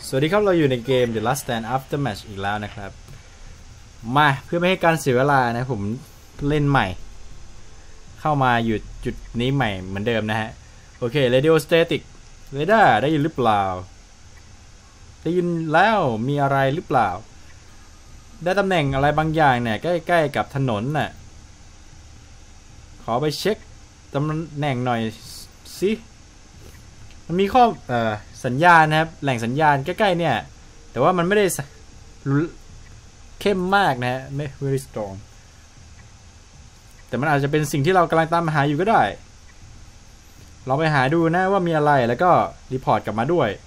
สวัสดีครับเราอยู่ในเกม The Last Stand Aftermatch อีกแล้วนะครับมาเพื่อไม่ให้การเสียเวลานะผมเล่นใหม่เข้ามาอยู่จุดนี้ใหม่เหมือนเดิมนะฮะโอเค Radio Static Radar ได้ยินหรือเปล่าได้ยินแล้วมีอะไรหรือเปล่าได้ตำแหน่งอะไรบางอย่างเนี่ยใกล้ๆกับถนนน่ะขอไปเช็คตำแหน่งหน่อยสิมันมีข้อสัญญาณนะครับแหล่งสัญญาณใกล้ๆเนี่ยแต่ว่ามันไม่ได้เข้มมากนะฮะไม่ very strong แต่มันอาจจะเป็นสิ่งที่เรากำลังตามหาอยู่ก็ได้เราไปหาดูนะว่ามีอะไรแล้วก็รีพอร์ตกลับมาด้วย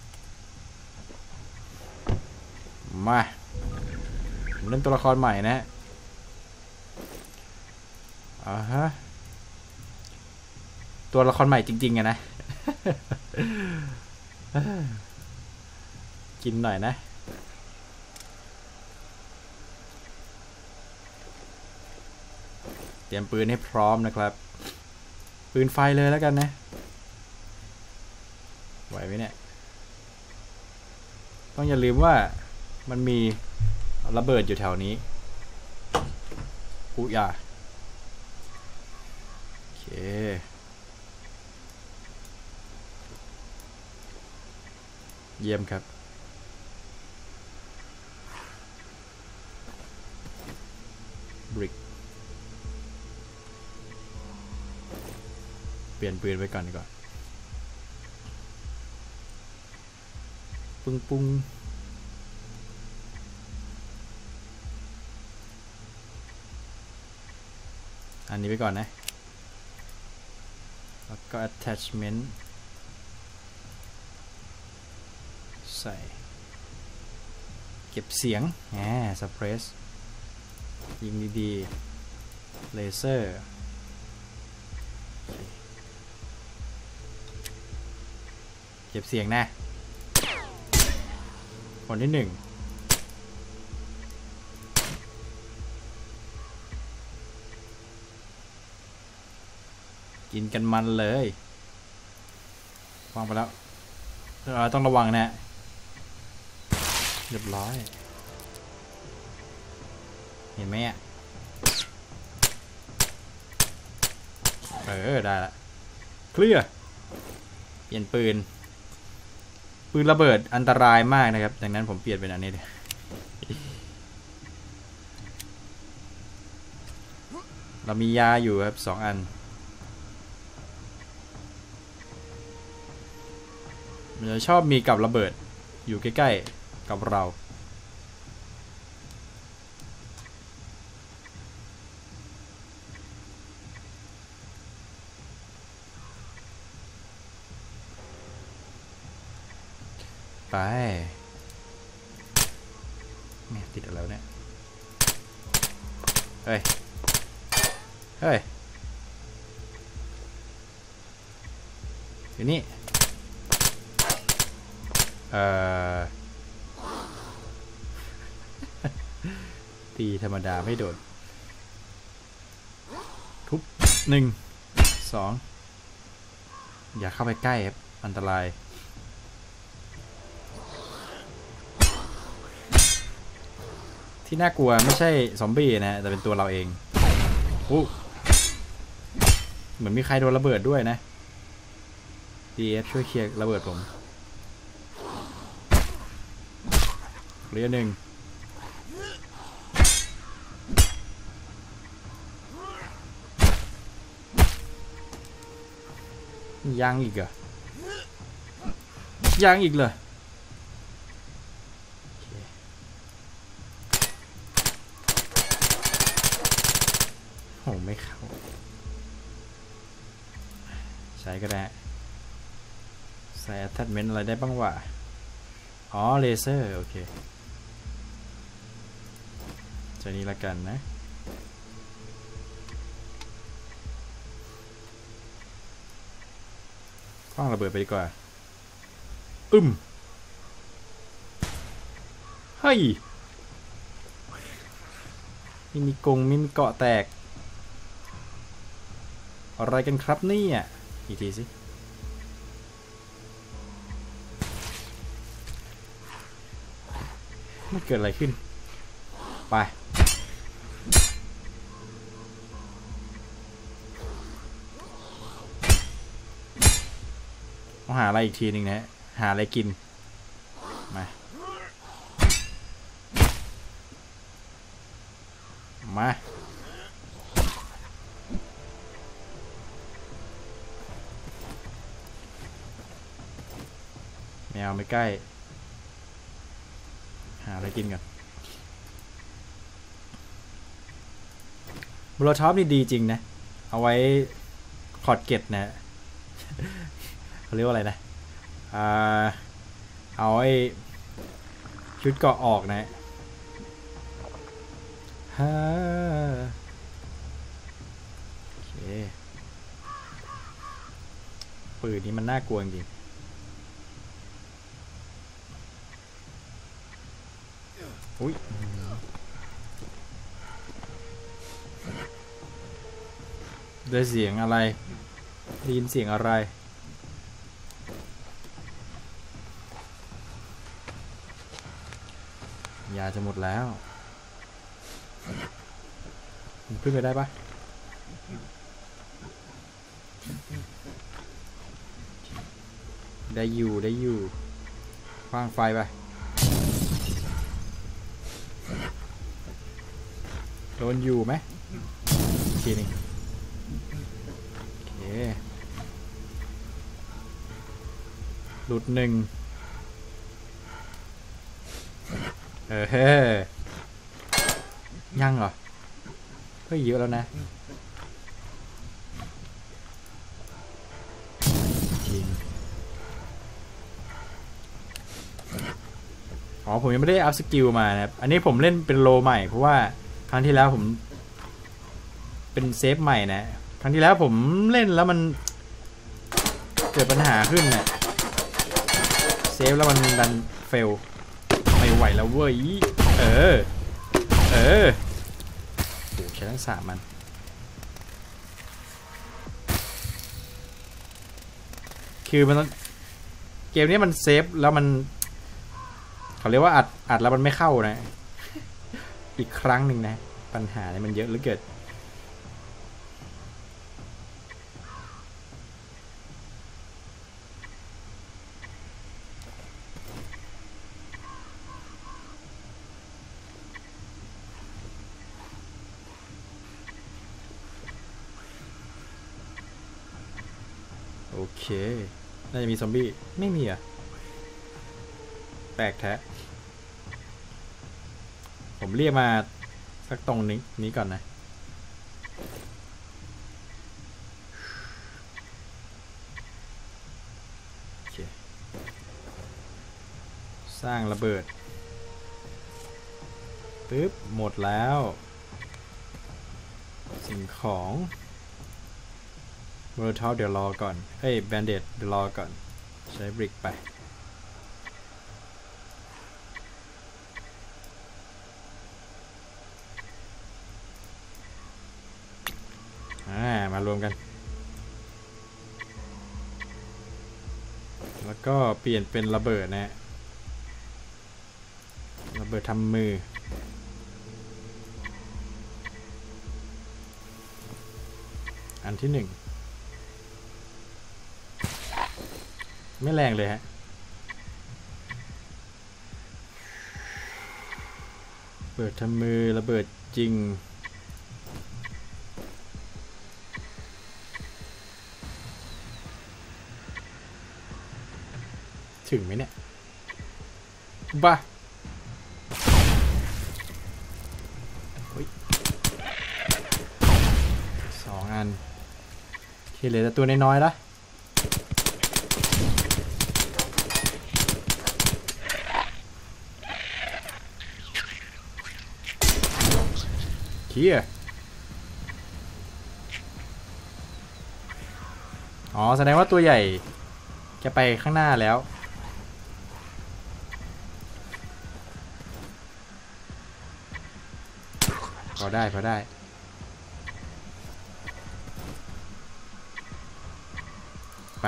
มาเล่นตัวละครใหม่นะฮะตัวละครใหม่จริงๆอะนะ กินหน่อยนะเตรียมปืนให้พร้อมนะครับปืนไฟเลยแล้วกันนะไหวไหมเนี่ยต้องอย่าลืมว่ามันมีระเบิดอยู่แถวนี้อุ๊ยโอเคเยี่ยมครับบริกเปลี่ยนปืนไว้ก่อนดีกว่าปุ้งอันนี้ไว้ก่อนนะแล้วก็ attachment ใส่เก็บเสียงsuppress ยิงดีๆเลเซอร์เก็บเสียงนะคนที่1กินกันมันเลยวางไปแล้วต้องระวังนะเรียบร้อยเห็นไหมอ่ะได้ละเคลียร์เปลี่ยนปืนระเบิดอันตรายมากนะครับดังนั้นผมเปลี่ยนเป็นอันนี้เลยเรามียาอยู่ครับ2 อันมันจะชอบมีกับระเบิดอยู่ใกล้ๆกับเราไปแม่ติดอะไรเนี่ยเฮ้ยอยู่นี่ตีธรรมดาไม่โดนทุบ1 2อย่าเข้าไปใกล้ครับอันตรายที่น่ากลัวไม่ใช่ซอมบี้นะแต่เป็นตัวเราเองเหมือนมีใครโดนระเบิดด้วยนะ DF ช่วยเคลียร์ระเบิดผมเหลือ1ยังอีกเหรอยังอีกเลยโอ้ไม่เข้าใช้ก็ได้ใส่ attachment อะไรได้บ้างวะอ๋อเลเซอร์โอเคจะนี้ละกันนะคว้างระเบิดไปดีกว่าเฮ้ยมีเกาะแตกอะไรกันครับนี่อีกทีสิมันเกิดอะไรขึ้นไปต้องหาอะไรอีกทีหนึ่งนะหาอะไรกินมาแมวไม่ใกล้หาอะไรกินก่อนบลูท็อปนี่ดีจริงนะเอาไว้ขอดเก็ตนะ เขาเรียกว่าอะไรนะเอาไอ้ชุดเกาะออกนะฮ่าโอเคปืนนี้มันน่ากลัวจริงอุ้ยได้เสียงอะไรได้ยินเสียงอะไรยาจะหมดแล้วขึ้นไปได้ปะได้อยู่ขว้างไฟไปโดนอยู่ไหมทีนึงโอเคหลุดหนึ่งยังเหรอเฮ้ยเยอะแล้วนะจริงอ๋อผมยังไม่ได้อัพสกิลมานะครับอันนี้ผมเล่นเป็นโลใหม่เพราะว่าครั้งที่แล้วผมเป็นเซฟใหม่นะครั้งที่แล้วผมเล่นแล้วมันเกิดปัญหาขึ้นนะเซฟแล้วมันดันเฟลไม่ไหวแล้วเว้ยโหใช้ทั้ง3มันคือมันเกมนี้มันเซฟแล้วมันเขาเรียกว่าอัดแล้วมันไม่เข้านะอีกครั้งหนึ่งนะปัญหาเนี่ยมันเยอะเหลือเกินโอเคน่าจะมีซอมบี้ไม่มีอ่ะแปลกแท้ผมเรียกมาสักตรงนี้ก่อนนะโอเคสร้างระเบิดปึ๊บหมดแล้วสิ่งของโมโลท็อปเดี๋ยวรอก่อนเฮ้ยแบนเดดเดี๋ยวรอก่อนใช้บริกไปมารวมกันแล้วก็เปลี่ยนเป็นระเบิดนะระเบิดทำมืออันที่1ไม่แรงเลยฮะระเบิดทำมือระเบิดจริงถึงไหมเนี่ยบ้า2 อันที่เหลือแต่ตัวน้อยๆละเคียอ๋อแสดงว่าตัวใหญ่จะไปข้างหน้าแล้วพอได้ไป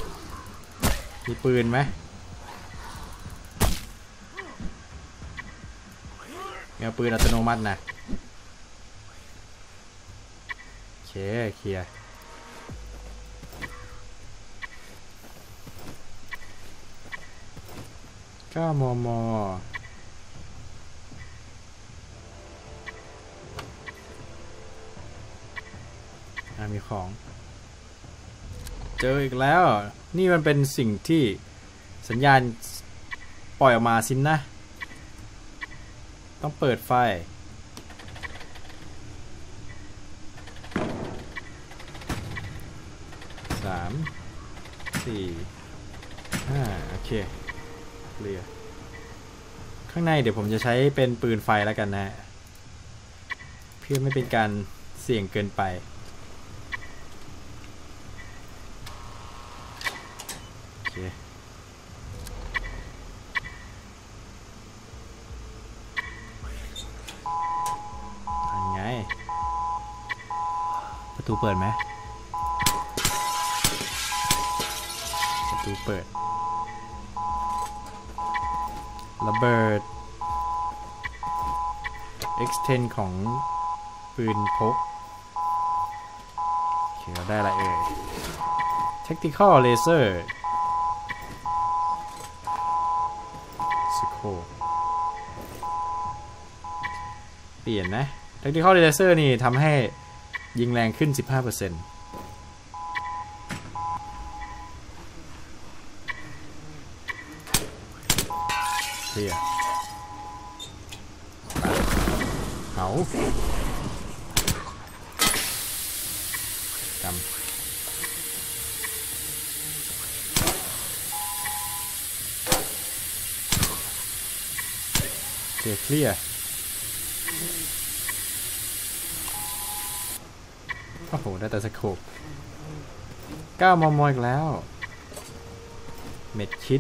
มีปืนไหมเอาปืนอัตโนมัตินะโอเคเคลียร์9 มม.มีของเจออีกแล้วนี่มันเป็นสิ่งที่สัญญาณปล่อยออกมาสินนะต้องเปิดไฟ3 4 5โอเคเคลียร์ข้างในเดี๋ยวผมจะใช้เป็นปืนไฟแล้วกันนะเพื่อไม่เป็นการเสี่ยงเกินไปโอเคยังไงประตูเปิดไหมประตูเปิดระเบิด extend ของปืนพกโอเคเราได้อะไรเอ่ย tactical laser สโคปเปลี่ยนนะ tactical laser นี่ทำให้ยิงแรงขึ้น 15% เคลียร์เอาจำเคลียร์โอ้โหได้แต่สโคป9 มม.อีกแล้วเม็ดคิด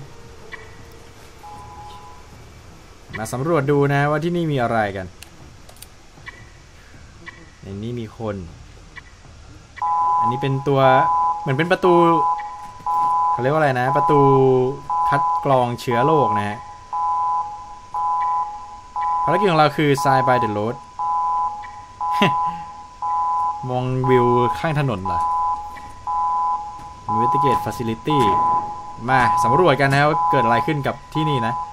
มาสำรวจดูนะว่าที่นี่มีอะไรกันในนี้มีคนอันนี้เป็นตัวเหมือนเป็นประตูเขาเรียกว่าอะไรนะประตูคัดกรองเชื้อโรคนะฮะภารกิจของเราคือ Sign by the road มองวิวข้างถนนเหรอ Investigate Facility มาสำรวจกันนะว่าเกิดอะไรขึ้นกับที่นี่นะ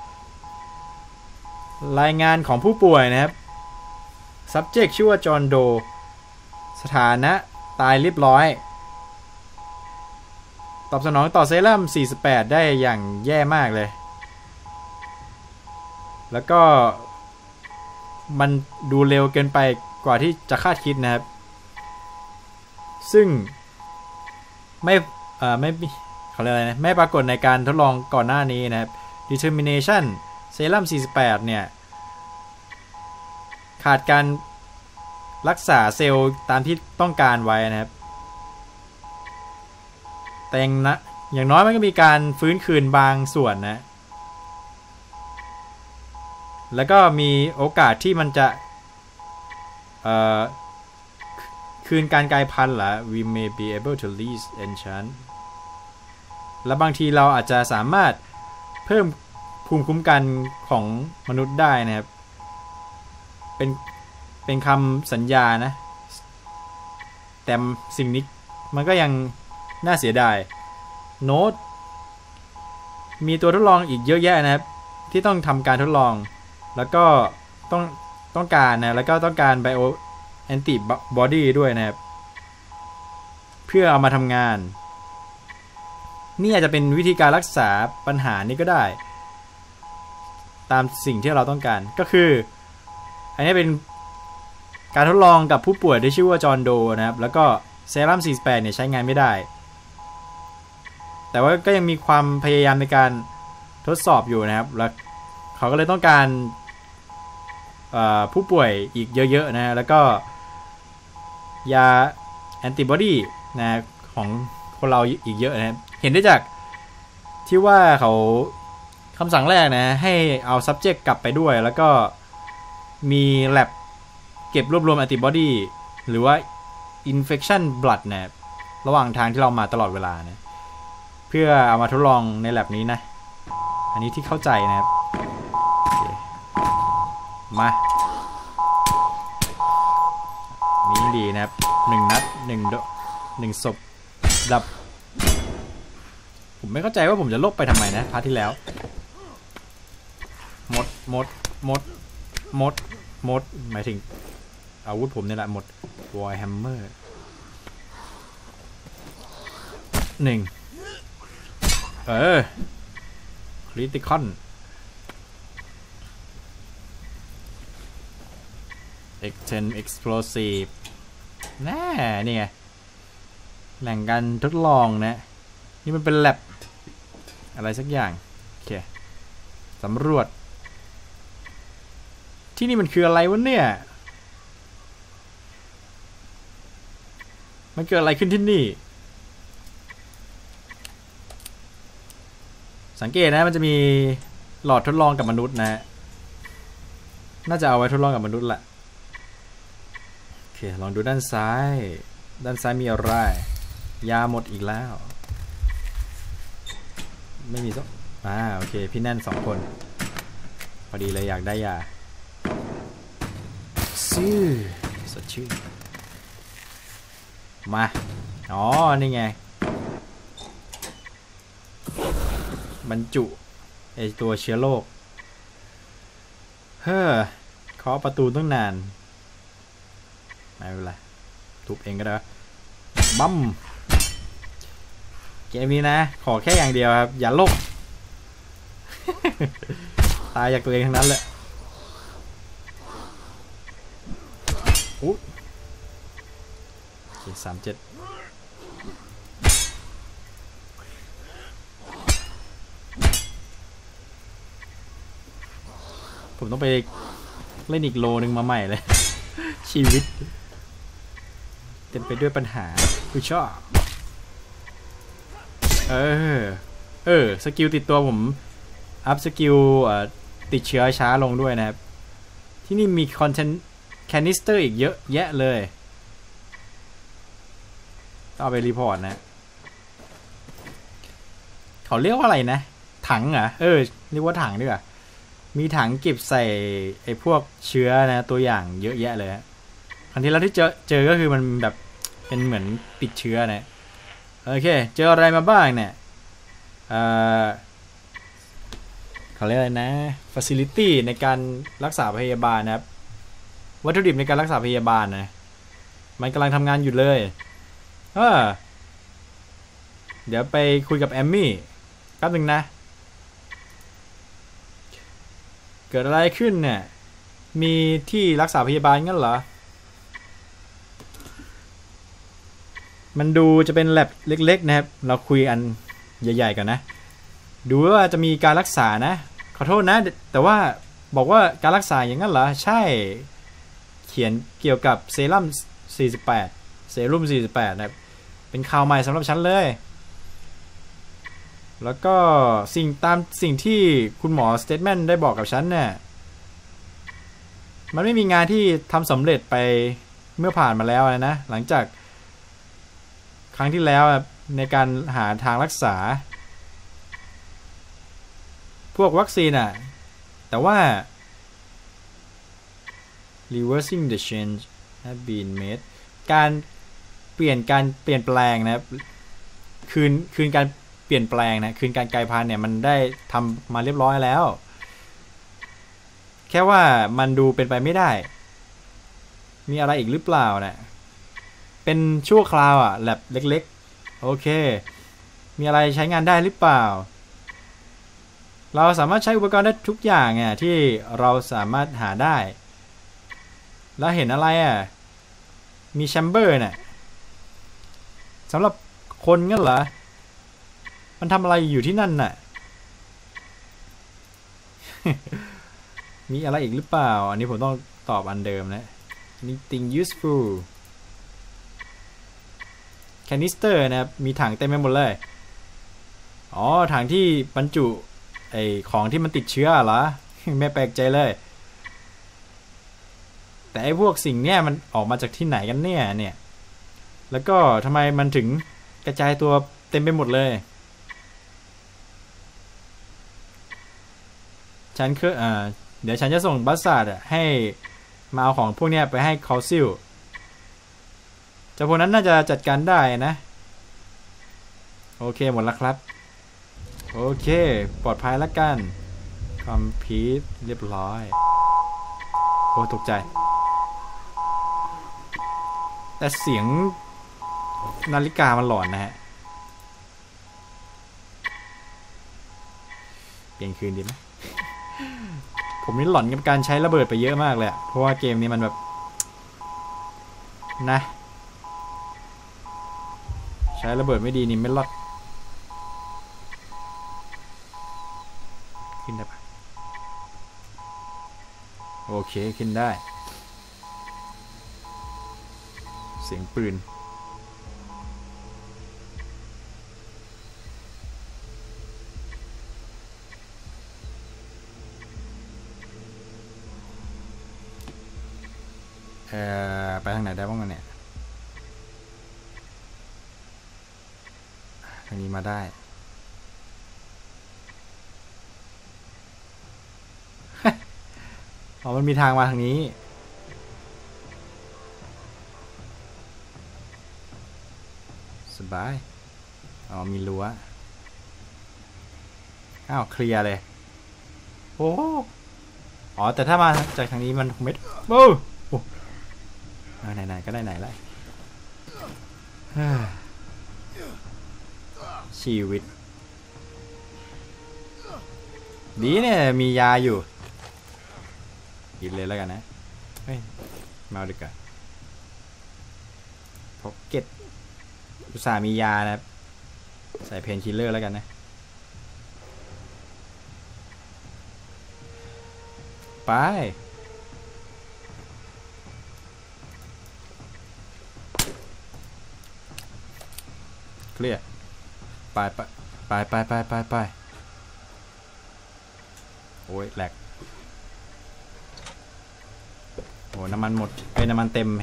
รายงานของผู้ป่วยนะครับ subject ชื่อว่าจอห์นโดสถานะตายเรียบร้อยตอบสนองต่อเซรั่ม48ได้อย่างแย่มากเลยแล้วก็มันดูเร็วเกินไปกว่าที่จะคาดคิดนะครับซึ่งไม่เขาเรียกอะไรนะไม่ปรากฏในการทดลองก่อนหน้านี้นะครับ determination เซรั่ม48เนี่ยขาดการรักษาเซลล์ตามที่ต้องการไว้นะครับแต่อย่างน้อยมันก็มีการฟื้นคืนบางส่วนนะแล้วก็มีโอกาสที่มันจะคืนการกลายพันธุ์เหรอ we may be able to release enchant และบางทีเราอาจจะสามารถเพิ่มภูมิคุ้มกันของมนุษย์ได้นะครับเป็นคำสัญญานะแต่สิ่งนี้มันก็ยังน่าเสียดายโน้ตมีตัวทดลองอีกเยอะแยะนะครับที่ต้องทำการทดลองแล้วก็ต้องการนะแล้วก็ต้องการไบโอแอนติบอดีด้วยนะครับเพื่อเอามาทำงานนี่อาจจะเป็นวิธีการรักษาปัญหานี้ก็ได้ตามสิ่งที่เราต้องการก็คืออันนี้เป็นการทดลองกับผู้ป่วยที่ชื่อว่าจอห์นโดนะครับแล้วก็เซรั่ม48เนี่ยใช้งานไม่ได้แต่ว่าก็ยังมีความพยายามในการทดสอบอยู่นะครับแล้วเขาก็เลยต้องการผู้ป่วยอีกเยอะๆนะแล้วก็ยาแอนติบอดีนะของคนเราอีกเยอะนะครับเห็นได้จากที่ว่าเขาคำสั่งแรกนะให้เอา subject กลับไปด้วยแล้วก็มี lab เก็บรวบรวมแอนติบอดีหรือว่า infection blood นะระหว่างทางที่เรามาตลอดเวลานะเพื่อเอามาทดลองใน lab นี้นะอันนี้ที่เข้าใจนะครับมาดีนะครับ1 นัด1 ศพดับผมไม่เข้าใจว่าผมจะลบไปทำไมนะพาร์ทที่แล้วหมดหมายถึงอาวุธผมนี่แหละหมดวอร์แฮมเมอร์คริติคอนX10 Explosive นี่ไงแหล่งการทดลองนะนี่มันเป็นแลบอะไรสักอย่างโอเคสำรวจที่นี่มันคืออะไรวะเนี่ยมันเกิดอะไรขึ้นที่นี่สังเกตนะมันจะมีหลอดทดลองกับมนุษย์นะน่าจะเอาไว้ทดลองกับมนุษย์แหละโอเคลองดูด้านซ้ายมีอะไรยาหมดอีกแล้วไม่มีสักโอเคพี่แน่น2 คนพอดีเลยอยากได้ยาซื้อสดชื่นมานี่ไงบรรจุไอตัวเชื้อโรคเคาะประตูตั้งนานไม่เป็นไรทุบเองก็ได้บั๊มเกมนี้นะขอแค่อย่างเดียวครับอย่าโลก ตายจากตัวเองทั้งนั้นเลย37ผมต้องไปเล่นอีกโลนึงมาใหม่เลย ชีวิตเต็มไปด้วยปัญหาผู้ชอบสกิลติดตัวผมอัพสกิลติดเชื้อช้าลงด้วยนะครับที่นี่มีคอนเทนต์แคนิสเตอร์อีกเยอะแยะเลยต้องเอาไปรีพอร์ตนะเขาเรียกว่าอะไรนะถังเหรอเรียกว่าถังดีกว่ามีถังเก็บใส่ไอ้พวกเชื้อนะตัวอย่างเยอะแยะเลยครั้งที่แล้วที่เจอก็คือมันแบบเป็นเหมือนติดเชื้อนะโอเคเจออะไรมาบ้างเนี่ยเขาเรียกอะไรนะ facility ในการรักษาพยาบาลนะครับวัตถุดิบในการรักษาพยาบาลนะมันกำลังทำงานอยู่เลยเดี๋ยวไปคุยกับแอมมี่แป๊บนึงนะเกิดอะไรขึ้นเนี่ยมีที่รักษาพยาบาลงั้นเหรอมันดูจะเป็นแลบเล็กๆนะครับเราคุยอันใหญ่ๆกันนะดูว่าจะมีการรักษานะขอโทษนะแต่ว่าบอกว่าการรักษาอย่างนั้นเหรอใช่เขียนเกี่ยวกับเซรั่ม48นะครับเป็นข่าวใหม่สำหรับฉันเลยแล้วก็สิ่งที่คุณหมอสเตทแมนได้บอกกับฉันเนี่ยมันไม่มีงานที่ทำสำเร็จไปเมื่อผ่านมาแล้วนะหลังจากครั้งที่แล้วในการหาทางรักษาพวกวัคซีนแต่ว่า reversing the change have been made การเปลี่ยนแปลงนะครับคืนการเปลี่ยนแปลงนะคืนการกลายพันธุ์เนี่ยมันได้ทำมาเรียบร้อยแล้วแค่ว่ามันดูเป็นไปไม่ได้มีอะไรอีกหรือเปล่านะเป็นชั่วคราวแลบเล็กๆโอเคมีอะไรใช้งานได้หรือเปล่าเราสามารถใช้อุปกรณ์ได้ทุกอย่างที่เราสามารถหาได้แล้วเห็นอะไรมีแชมเบอร์น่ะสำหรับคนงั้นเหรอมันทำอะไรอยู่ที่นั่นน่ะ มีอะไรอีกหรือเปล่าอันนี้ผมต้องตอบอันเดิมนะ anything useful canister นะครับมีถังเต็มไปหมดเลยถังที่บรรจุไอของที่มันติดเชื้อเหรอ ไม่แปลกใจเลยแต่ไอพวกสิ่งเนี้ยมันออกมาจากที่ไหนกันเนี่ยแล้วก็ทำไมมันถึงกระจายตัวเต็มไปหมดเลยฉันคือเดี๋ยวฉันจะส่งบัสซาร์ดให้มาเอาของพวกเนี้ยไปให้คอซิลแต่พวกนั้นน่าจะจัดการได้นะโอเคหมดแล้วครับโอเคปลอดภัยแล้วกันคอมพิวเรียบร้อยโอ้ตกใจแต่เสียงนาฬิกามันหลอนนะฮะเปลี่ยนคืนดีไหม ผมนี่หลอนกับการใช้ระเบิดไปเยอะมากเลยเพราะว่าเกมนี้มันแบบนะใช้ระเบิดไม่ดีนี่ไม่รอดขึ้นได้ปะโอเคขึ้นได้เสียงปืนไปทางไหนได้บ้างเนี่ยทางนี้มาได้ อ๋อมันมีทางมาทางนี้สบายอ๋อมีรั้วอ้าวเคลียร์เลยโอ้อ๋อแต่ถ้ามาจากทางนี้มันเม็ดโอ้ไหนๆก็ได้ไหนแล้วชีวิตดีเนี่ยมียาอยู่กินเลยแล้วกันนะเฮ้ยมาดีกว่าพ็อกเก็ตอุตส่าห์มียานะใส่เพนคิลเลอร์แล้วกันนะไปเคลียร์ไปโอ้ยแหลกโอ้น้ำมันหมดน้ำมันเต็ม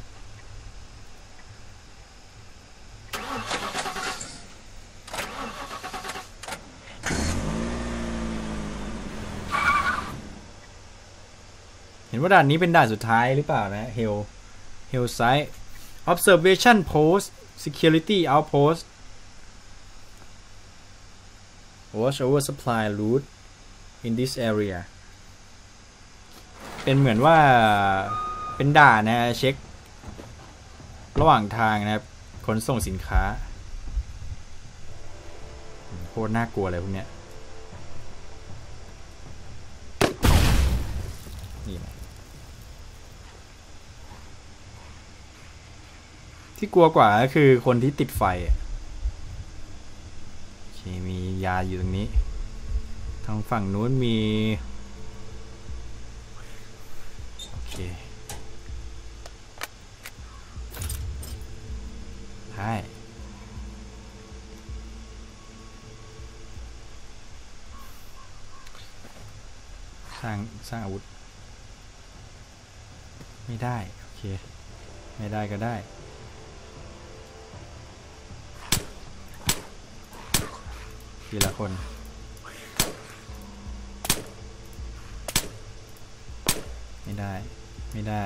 เห็นว่าด่านนี้เป็นด่านสุดท้ายหรือเปล่านะ Hell Site Observation Post Security Outpost Watch over supply route in this area เป็นเหมือนว่าเป็นด่านนะเช็คระหว่างทางนะครับขนส่งสินค้าโคตรน่ากลัวเลยพวกเนี้ยนี่ที่กลัวกว่าก็คือคนที่ติดไฟโอเคมียาอยู่ตรงนี้ทางฝั่งนู้นมีโอเคใช่สร้างอาวุธไม่ได้โอเคไม่ได้ก็ได้ทีละคนไม่ได้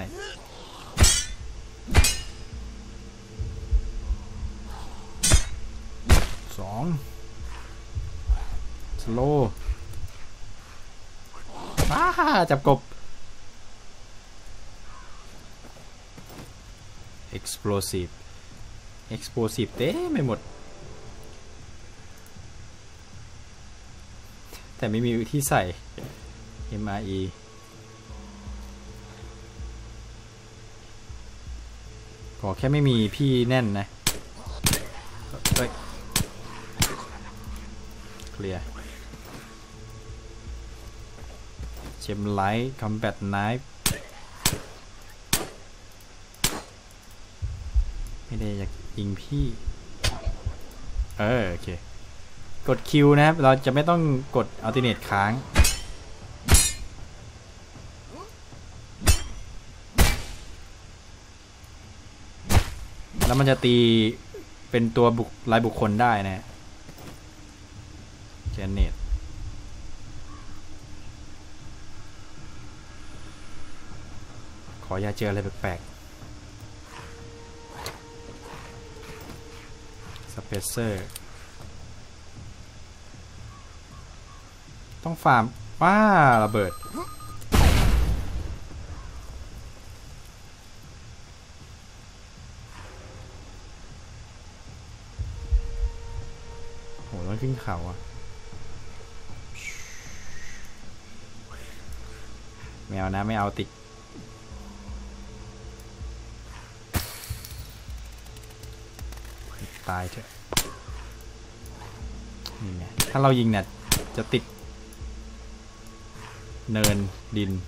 สองสโลจับกบ explosive เต้ไม่หมดแต่ไม่มีที่ใส่ MRE ขอแค่ไม่มีพี่แน่นนะเฮ้ยเคลียร์เชมไลท์คอมแบทไนฟ์ไม่ได้อยากยิงพี่โอเคกดคิวนะครับเราจะไม่ต้องกดอัลติเนตค้างแล้วมันจะตีเป็นตัวรายบุคคลได้นะเจเนตขออย่าเจออะไรแปลกๆเพเซอร์ต้องฟาร์มว้าระเบิดโหต้องขึ้นเขาอ่ะไม่เอานะไม่เอาติดตายเถอะนี่ไงถ้าเรายิงเนี่ยจะติดเนินดิน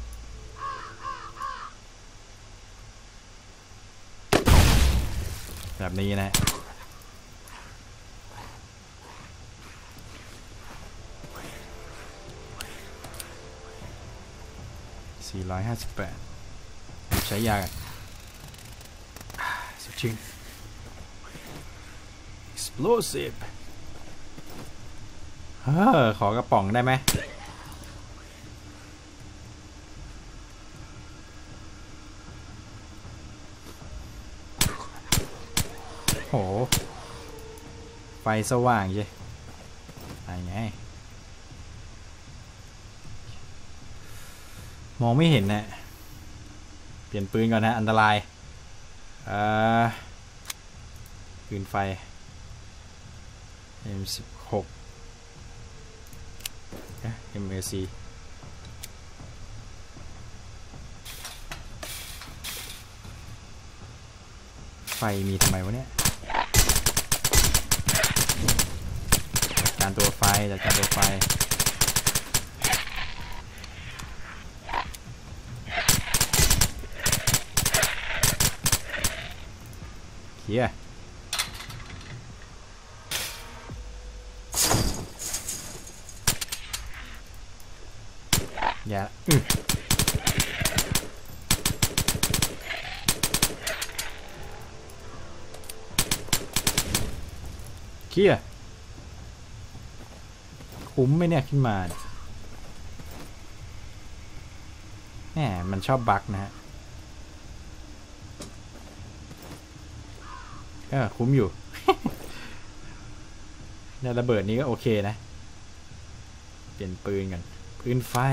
แบบนี้นะ458ใช้ยากันสดชื่น explosive ขอกระป๋องได้ไหมโหไฟสว่างเย้อะไรไงมองไม่เห็นนะเปลี่ยนปืนก่อนนะอันตรายปืนไฟ M16 MAC ไฟมีทำไมวะเนี่ยจัดการตัวไฟจัดการตัวไฟเฮียอย่าเฮียคุ้มไหมเนี่ยขึ้นมาแหมมันชอบบั๊กนะฮะคุ้มอยู่ เนี่ยระเบิดนี้ก็โอเคนะเปลี่ยนปืนกันปืนไฟ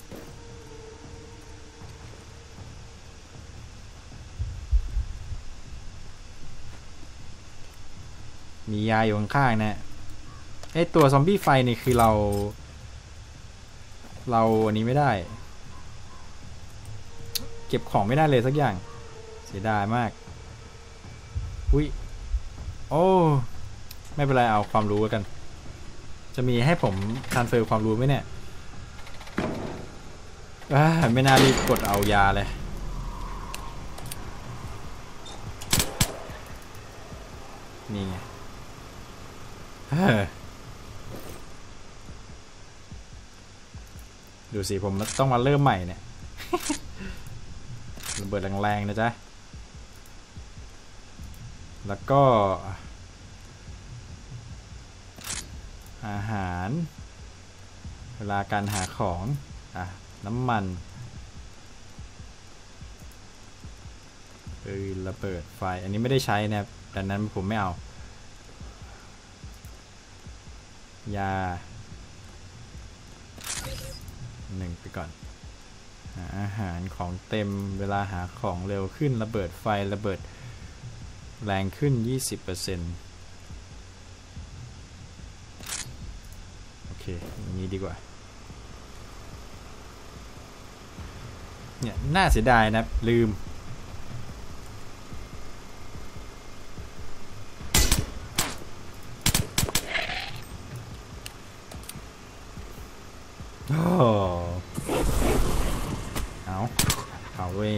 มียาอยู่ข้างๆนะไอตัวซอมบี้ไฟนี่คือเราอันนี้ไม่ได้เก็บของไม่ได้เลยสักอย่างเสียดายมากอุ้ยโอ้ไม่เป็นไรเอาความรู้กันจะมีให้ผมทรานสเฟอร์ความรู้ไหมเนี่ยไม่น่ารีบกดเอายาเลยนี่ไงดูสิผมต้องมาเริ่มใหม่เนี่ย ระเบิดแรงๆนะจ๊ะแล้วก็อาหารเวลาการหาของน้ำมันระเบิดไฟอันนี้ไม่ได้ใช้นะครับดังนั้นผมไม่เอายา1ไปก่อนอาหารของเต็มเวลาหาของเร็วขึ้นระเบิดไฟระเบิดแรงขึ้น 20%โอเคอย่างนี้ดีกว่าเนี่ยน่าเสียดายนะลืมเอาเว้ย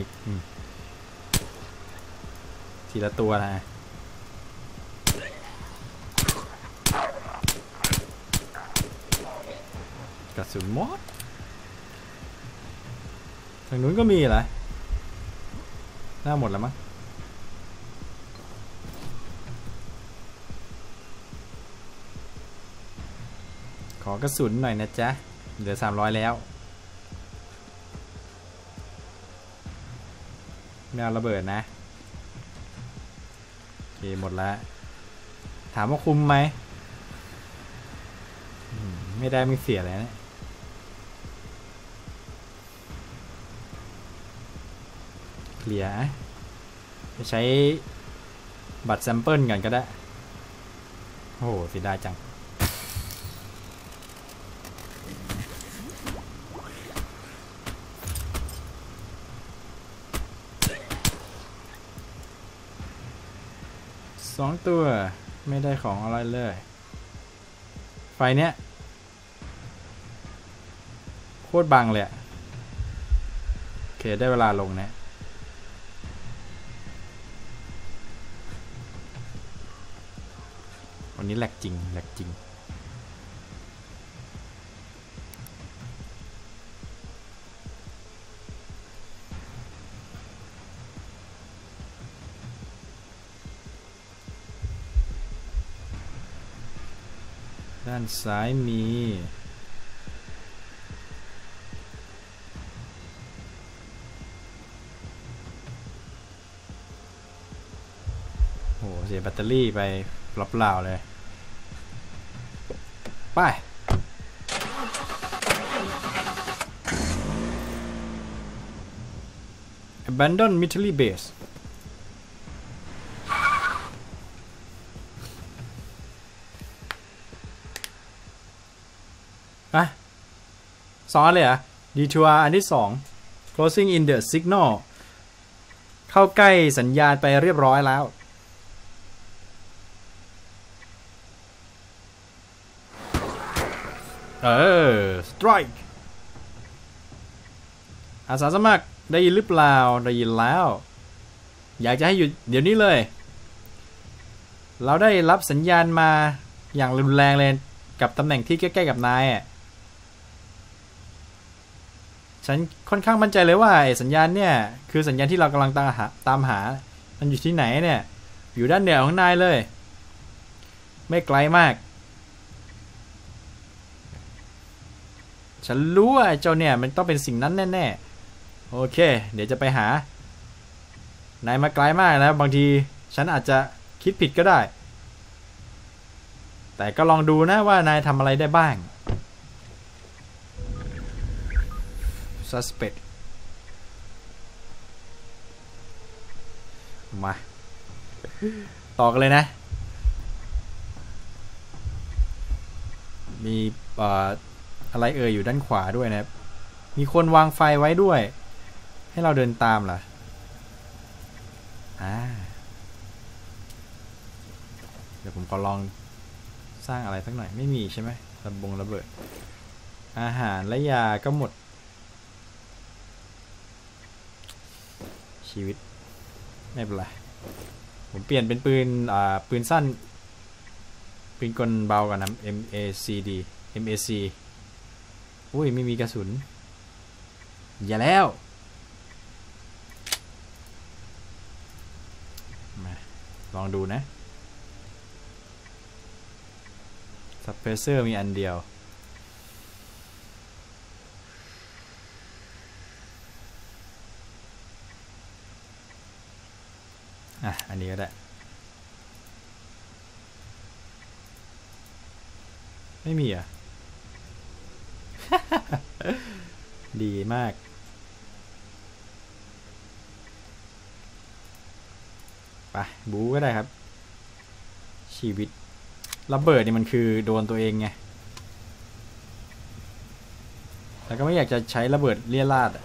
ทีละตัวนะกระสุนหมดทางนู้นก็มีเหรอน่าหมดแล้วมั้งขอกระสุนหน่อยนะจ๊ะเหลือ300แล้วไม่เอาระเบิดนะโอเคหมดแล้วถามว่าคุ้มไหมไม่ได้ไม่เสียเลยนะเคลียร์จะใช้บัตรแซมเปิลกันก็ได้โอ้โหเสียดายจัง2 ตัวไม่ได้ของอะไรเลยไฟเนี้ยโคตรบังเลยโอเคได้เวลาลงนะวันนี้แหลกจริงแหลกจริงด้านซ้ายมีโอ้เสียแบตเตอรี่ไปเปล่าๆเลยไป Abandon military base อะซ้อนเลยเหรอ Detour อันที่2 Closing in the signal เข้าใกล้สัญญาณไปเรียบร้อยแล้วstrike อาสาสมัครได้ยินหรือเปล่าได้ยินแล้วอยากจะให้หยุดเดี๋ยวนี้เลยเราได้รับสัญญาณมาอย่างรุนแรงเลยกับตำแหน่งที่ใกล้ๆกับนายอ่ะฉันค่อนข้างมั่นใจเลยว่าสัญญาณเนี่ยคือสัญญาณที่เรากำลังตามหามันอยู่ที่ไหนเนี่ยอยู่ด้านเหนือของนายเลยไม่ไกลมากฉันรู้ว่าเจ้าเนี่ยมันต้องเป็นสิ่งนั้นแน่ๆโอเคเดี๋ยวจะไปหานายมาไกลมากนะบางทีฉันอาจจะคิดผิดก็ได้แต่ก็ลองดูนะว่านายทำอะไรได้บ้าง suspect มาต่อกันเลยนะมีอะไรอยู่ด้านขวาด้วยนะครับมีคนวางไฟไว้ด้วยให้เราเดินตามเหรอเดี๋ยวผมขอลองสร้างอะไรสักหน่อยไม่มีใช่ไหมระเบิดอาหารและยาก็หมดชีวิตไม่เป็นไรผมเปลี่ยนเป็นปืนสั้นปืนกลเบากันนะ MAC อุ้ยไม่มีกระสุนอย่าแล้วมาลองดูนะซับเพรสเซอร์มีอันเดียวอันนี้ก็ได้ไม่มีดีมากไปบู๊ก็ได้ครับชีวิตระเบิดนี่มันคือโดนตัวเองไงแล้วก็ไม่อยากจะใช้ระเบิดเลี่ยราด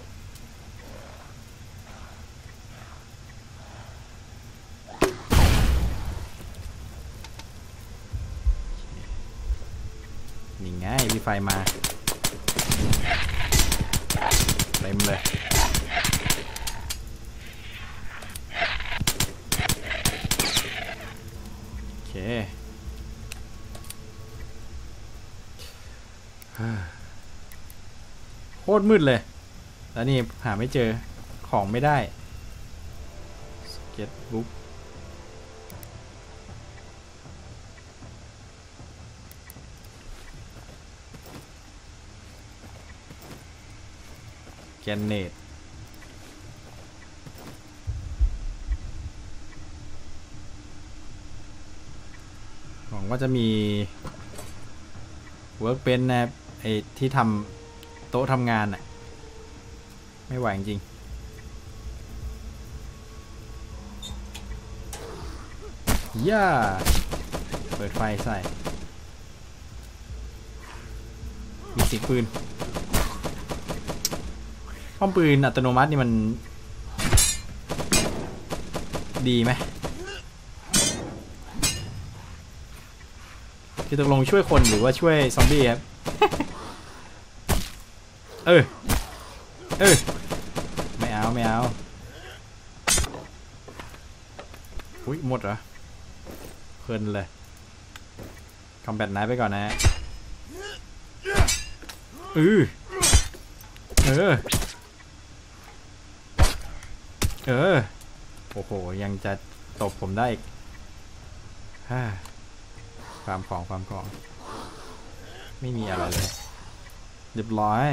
นี่ไงมีไฟมาเต็มเลยโอเคโคตรมืดเลยแล้วนี่หาไม่เจอของไม่ได้สเก็ตบุ๊กแกนเนตก็จะมีเวิร์กเบนนะครับไอ้ที่ทำโต๊ะทำงานอะไม่ไหวจริงย่าเปิดไฟใส่มีเสียงปืนป้อมปืนอัตโนมัตินี่มันดีไหมคือตกลงช่วยคนหรือว่าช่วยซอมบี้ครับ เออไม่เอาอุ้ยหมดเหรอเพลินเลยคอมแบทไนท์ไปก่อนนะโอ้โหยังจะตบผมได้อีกความของไม่มีอะไรเลยเรียบร้อย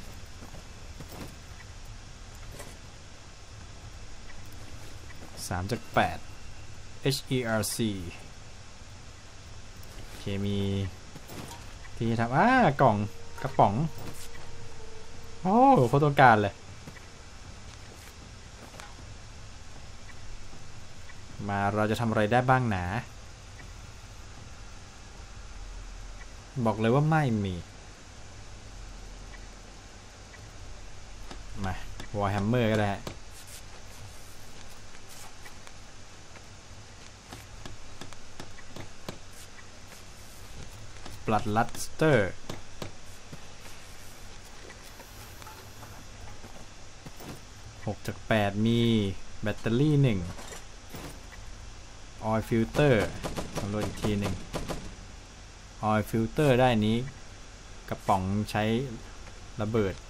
3 จาก 8 HERC โอเคมีที่ทำกล่องกระป๋องโอ้โคตรต้องการเลยมาเราจะทำอะไรได้บ้างหนาบอกเลยว่าไม่มีมาวอร์แฮมเมอร์ก็ได้บลัดลัสเตอร์6 จาก 8มีแบตเตอรี่1ออยล์ฟิลเตอร์สำรวจอีกทีหนึ่งออยล์ฟิลเตอร์ได้นี้กระป๋องใช้ระเบิด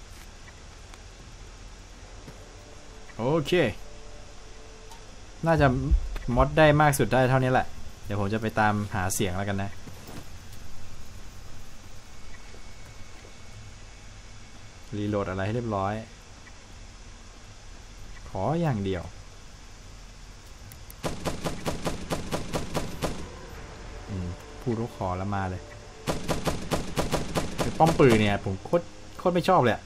โอเคน่าจะมอดได้มากสุดได้เท่านี้แหละเดี๋ยวผมจะไปตามหาเสียงแล้วกันนะรีโหลดอะไรให้เรียบร้อยขออย่างเดียวพูดว่าขอแล้วมาเลยป้อมปืนเนี่ยผมโคตรไม่ชอบเลย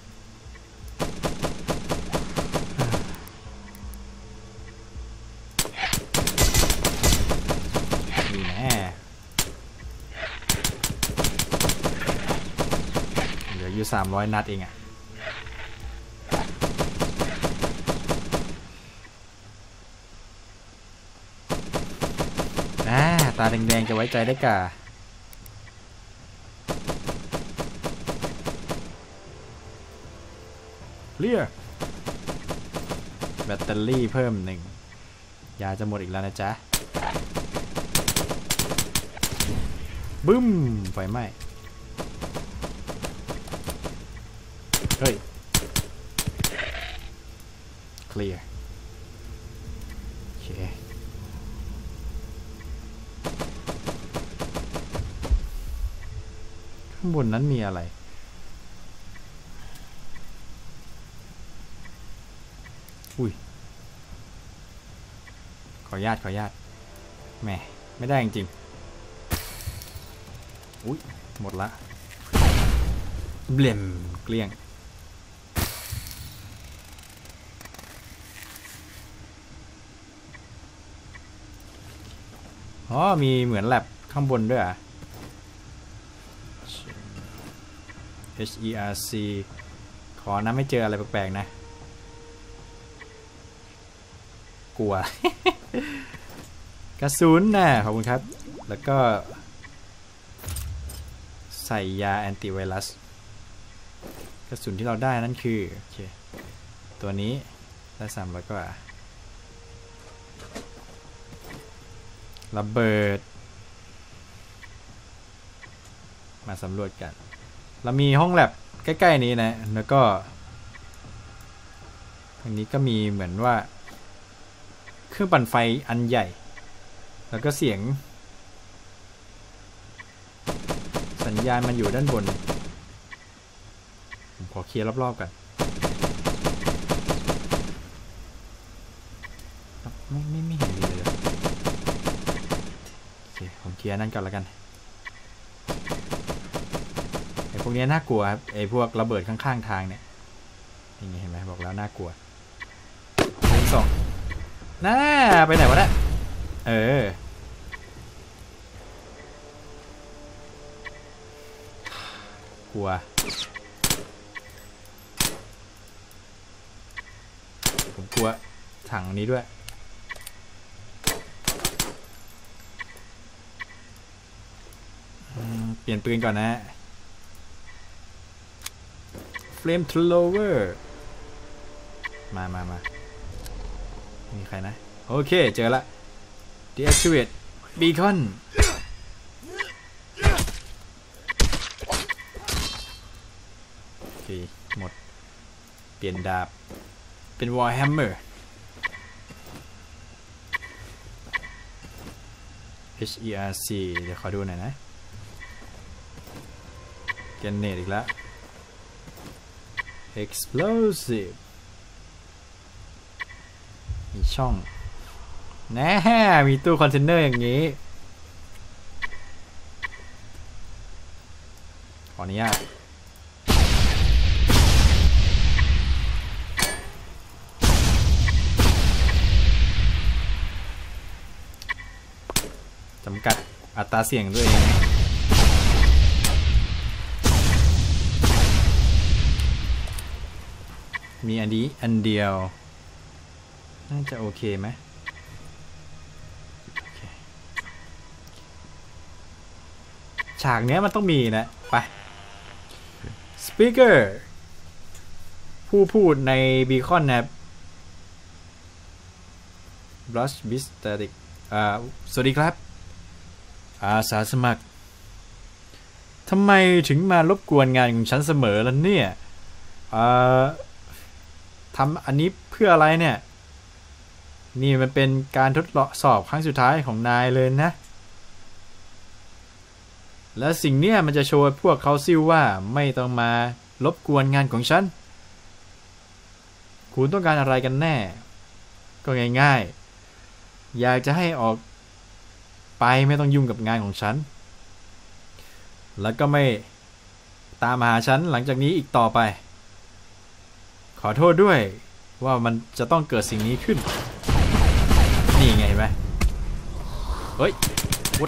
นี่แน่เหลืออยู่300 นัดเองอะตาแดงๆจะไว้ใจได้กะเรียแบตเตอรี่เพิ่ม1ยาจะหมดอีกแล้วนะจ๊ะบึ้มไฟไหม้เฮ้ยเคลียร์โอเคข้างบนนั้นมีอะไรอุ้ยขออนุญาตแหมไม่ได้จริงๆอุ้ยหมดละเบลมเกลี้ยงมีเหมือนแลบข้างบนด้วยอ่ะ HERC ขอนะไม่เจออะไรแปลกๆนะกลัว กระสุนน่ะขอบคุณครับแล้วก็ใส่ยาแอนติไวรัสกระสุนที่เราได้นั่นคือโอเคตัวนี้ได้300 กว่าระเบิดมาสำรวจกันเรามีห้องแลบใกล้ๆนี้นะแล้วก็ทางนี้ก็มีเหมือนว่าเครื่องปั่นไฟอันใหญ่แล้วก็เสียงสัญญาณมันอยู่ด้านบนผมขอเคลียร์รอบๆกันไม่เห็นมีเลยโอเคผมลียร์นั่นก่อนแล้วกันไอ้พวกนี้น่ากลัวครับไอ้พวกระเบิดข้างๆทางเนี่ยนี่เห็นไหมบอกแล้วน่ากลัวสองน่าไปไหนวะเนี่ยกลัวผมกลัวถังนี้ด้วยเปลี่ยนปืนก่อนนะ Flame Thrower มามีใครนะโอเคเจอละ Deactivate Beacon โอเคหมดเปลี่ยนดาบเป็น Warhammer HERC เดี๋ยวขอดูหน่อยนะแกนเนตอีกแล้ว Explosive มีช่องแน่มีตู้คอนเทนเนอร์อย่างนี้ขออนุญาตจำกัดอัตราเสี่ยงด้วยเองมีอันนี้อันเดียวน่าจะโอเคไหมฉากเนี้ยมันต้องมีนะไปสปีกเกอร์ผู้พูดในบีคอนนะครับ Brush Bistatic สวัสดีครับอาสาสมัครทำไมถึงมารบกวนงานของฉันเสมอล่ะเนี่ยทำอันนี้เพื่ออะไรเนี่ยนี่มันเป็นการทดสอบครั้งสุดท้ายของนายเลยนะและสิ่งเนี้ยมันจะโชว์พวกเขาซิ่วว่าไม่ต้องมารบกวนงานของฉันคุณต้องการอะไรกันแน่ก็ง่ายๆอยากจะให้ออกไปไม่ต้องยุ่งกับงานของฉันแล้วก็ไม่ตามหาฉันหลังจากนี้อีกต่อไปขอโทษด้วยว่ามันจะต้องเกิดสิ่งนี้ขึ้นนี่ไงเห็นไหมเฮ้ยวุด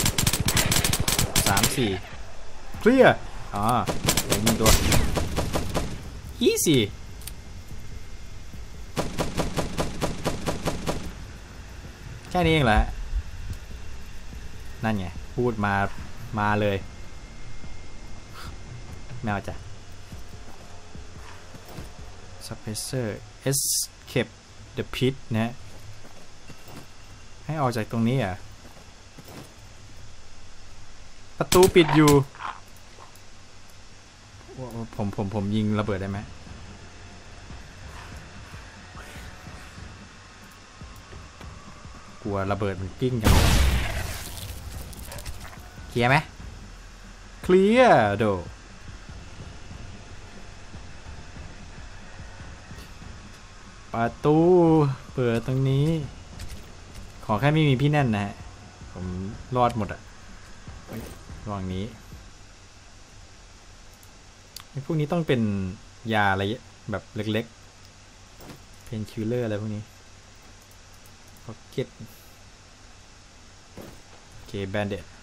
3-4เคลียร์เดี๋ยวยิงตัวeasyแค่นี้เองแหละนั่นไงพูดมาเลยไม่เอาจ้ะ Suppressor Escape the Pit นะให้ออกจากตรงนี้ประตูปิดอยู่ผมยิงระเบิดได้ไหมกลัวระเบิดมันกิ้งจังเคลียร์ไหมเคลียร์โดประตูเปิดตรงนี้ขอแค่ไม่มีพี่แน่นนะฮะผมรอดหมดระหว่างนี้พวกนี้ต้องเป็นยาอะไรแบบเล็กๆเพนคิลเลอร์อะไรพวกนี้พ็อกเก็ตโอเคแบนเด็ด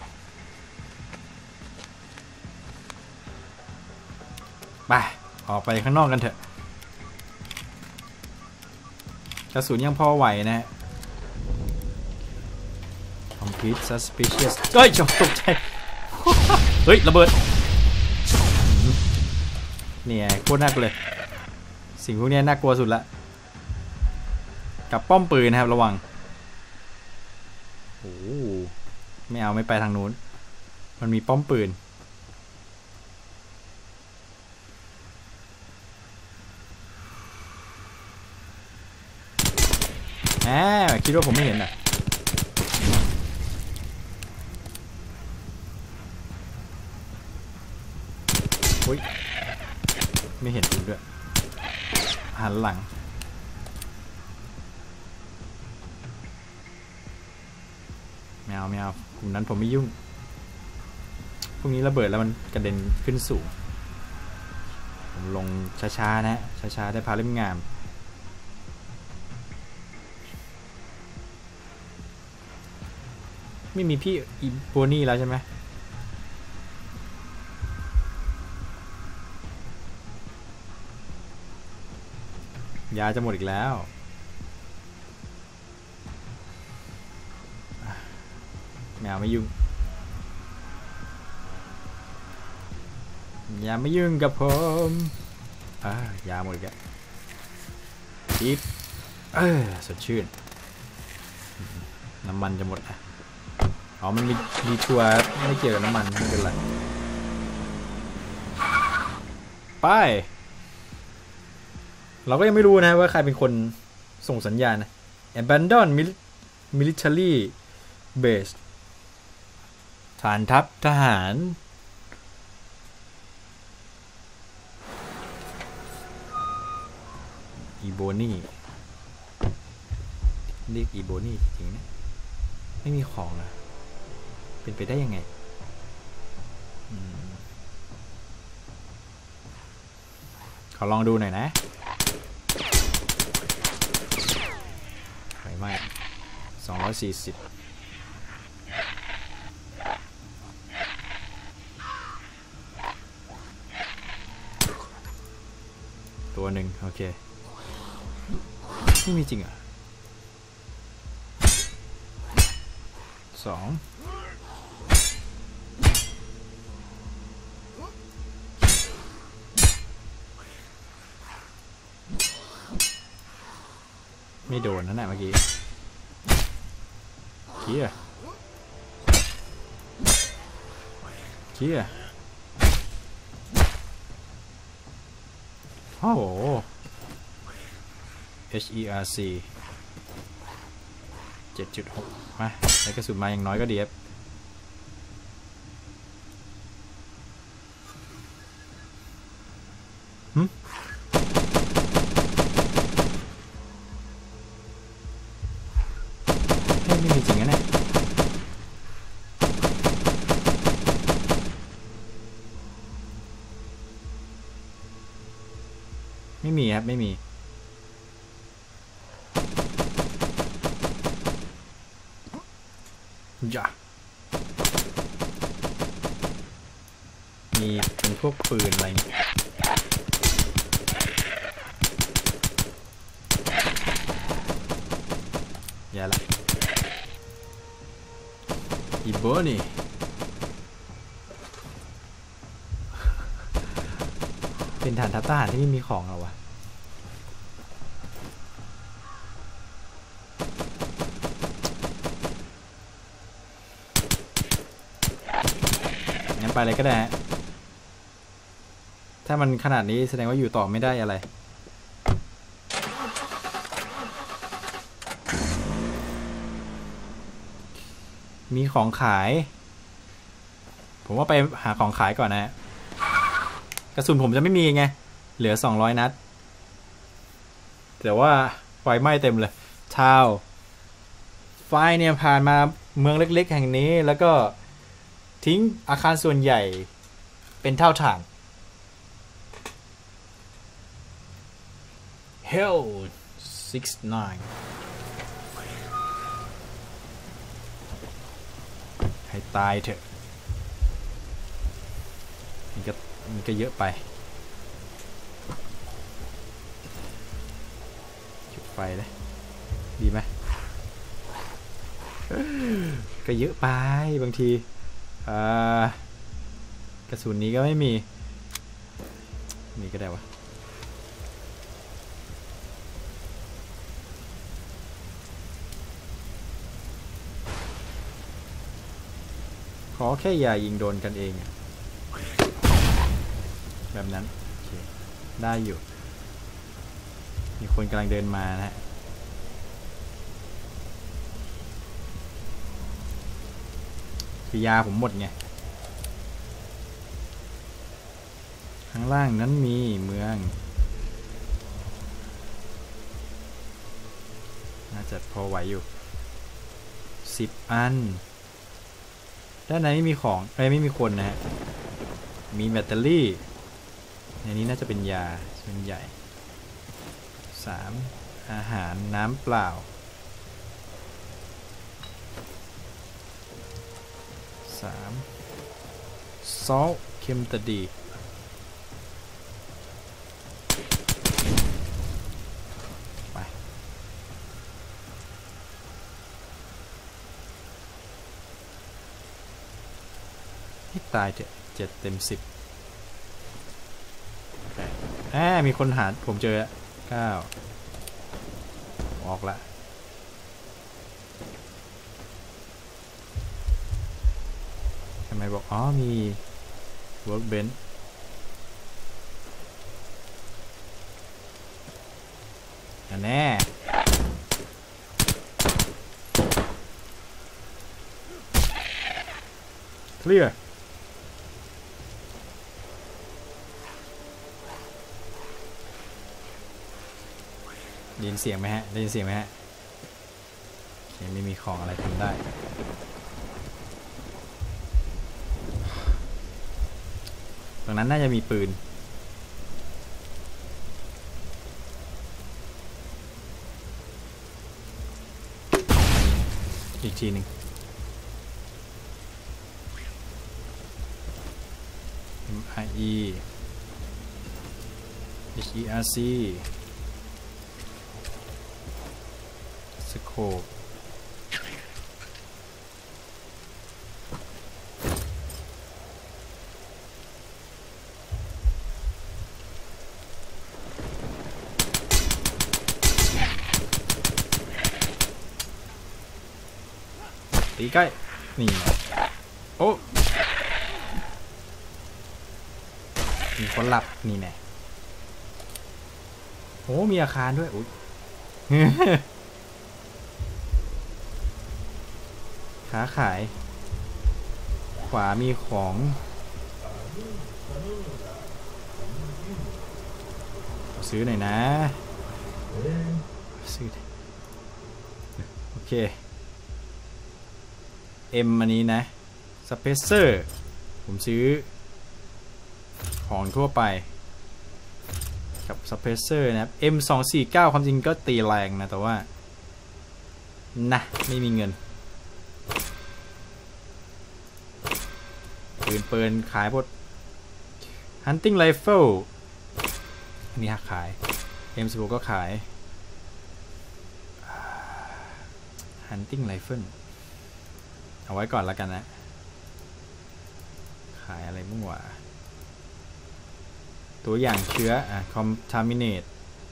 ไปออกไปข้างนอกกันเถอะกระสุนยังพอไหวนะฮะ Complete suspicious เฮ้ยตกใจเฮ้ยระเบิดเนี่ยโคตรน่ากลัวเลยสิ่งพวกนี้น่ากลัวสุดละกับป้อมปืนนะครับระวังโอ้ไม่ไปทางนู้นมันมีป้อมปืนคิดว่าผมไม่เห็นอุ้ยไม่เห็นจริงด้วยหันหลังแมไม่เอากลุ่มนั้นผมไม่ยุ่งพวกนี้ระเบิดแล้วมันกระเด็นขึ้นสูงผมลงช้าๆนะช้าๆได้พาเล่มงามไม่มีพี่อีโบนี่แล้วใช่ไหมยาจะหมดอีกแล้วแมวไม่ยุ่งอย่าไม่ยุ่งกับผมยาหมดอีกแล้วอีฟสดชื่นน้ำมันจะหมดอ่ะอ๋อมันมีทัวร์ไม่เกี่ยวกับน้ำมันไม่เป็นไรไปเราก็ยังไม่รู้นะว่าใครเป็นคนส่งสัญญาณนะ Abandon Military Base ฐานทัพทหารอีโบนี่เรียกอีโบนี่จริงนะไม่มีของนะเป็นไปได้ยังไงขอลองดูหน่อยนะไฟไหม้240ตัวหนึ่งโอเคไม่มีจริงอ่ะ2ไม่โดนนั่นแหละเมื่อกี้เคียโอ้โห HERC 7.6 มาได้กระสุนมาอย่างน้อยก็ดีครับไม่มีจริงนะเนี่ยไม่มีครับไม่มีจ้ะมีเป็นพวกปืนอะไรอย่าละอีโบนี่เป็นฐานทัพทหารที่ไม่มีของเหรอวะงั้นไปเลยก็ได้ถ้ามันขนาดนี้แสดงว่าอยู่ต่อไม่ได้อะไรมีของขายผมว่าไปหาของขายก่อนนะกระสุนผมจะไม่มีไงเหลือ200นัดแต่ว่าไฟไหม้เต็มเลยชาวไฟเนี่ยผ่านมาเมืองเล็กๆแห่งนี้แล้วก็ทิ้งอาคารส่วนใหญ่เป็นเท่าฐาน Hell 69ให้ตายเถอะมันก็เยอะไปจุดไฟเลยดีไหมก็เยอะไปบางทีกระสุนนี้ก็ไม่มีนี่ก็ได้วะขอแค่อย่ายิงโดนกันเองแบบนั้นโอเคได้อยู่มีคนกำลังเดินมานะฮะคือยาผมหมดไงข้างล่างนั้นมีเมืองน่าจะพอไหวอยู่10 อันด้านในไม่มีของไม่มีคนนะฮะมีแบตเตอรี่ในนี้น่าจะเป็นยาเป็นใหญ่3อาหารน้ำเปล่า3ซอลเค็มตะดีไปให้ตาย7 เต็ม 10มีคนหาผมเจอ9ออกละทำไมบอกอ๋อมี workbench แน่เคลียร์ได้ยินเสียงไหมฮะได้ยินเสียงไหมฮะยังไม่มีของอะไรทำได้ตรงนั้นน่าจะมีปืนอีกทีหนึ่ง MIE HERC สโคปตีใกล้นี่โอ้มีคนหลับนี่แน่โอ้มีอาคารด้วยอุ๊ยค้าขายขวามีของซื้อหน่อยนะซื้อโอเคM อันนี้นะสเปเซอร์ผมซื้อของทั่วไปกับสเปเซอร์นะครับ M249 ความจริงก็ตีแรงนะแต่ว่านะไม่มีเงินปืนขายพวก Hunting Rifle อันนี้ขาย M16 ก็ขาย Hunting Rifle เอาไว้ก่อนแล้วกันนะขายอะไรบ้างวะตัวอย่างเชื้อcontaminate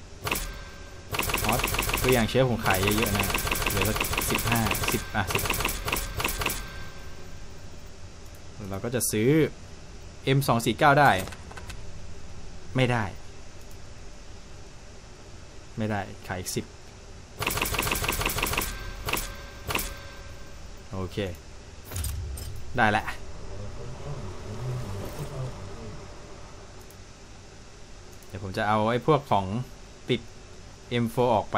ตัวอย่างเชื้อผมขายเยอะๆนะเหลือสัก10เราก็จะซื้อ M249 ได้ไม่ได้ขายอีก10โอเคได้แหละเดี๋ยวผมจะเอาไอ้พวกของติด M4 ออกไป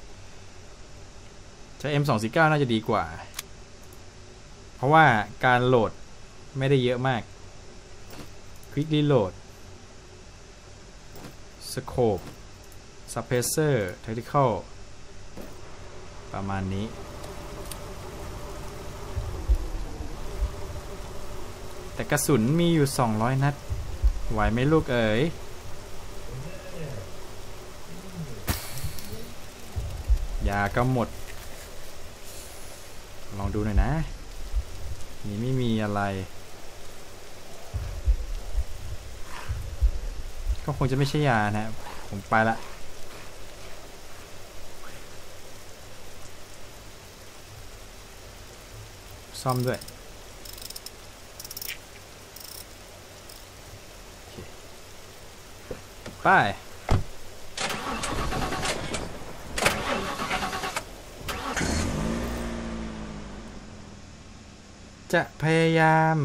ใช้ M249 น่าจะดีกว่าเพราะว่าการโหลดไม่ได้เยอะมาก Quick Reload Scope Suppressor Tactical ประมาณนี้แต่กระสุนมีอยู่200นัดไหวไหมลูกเอ๋ยยาก็หมดลองดูหน่อยนะนี่ไม่มีอะไรก็คงจะไม่ใช่ยานะผมไปละซ่อมด้วยไปจะพยายาม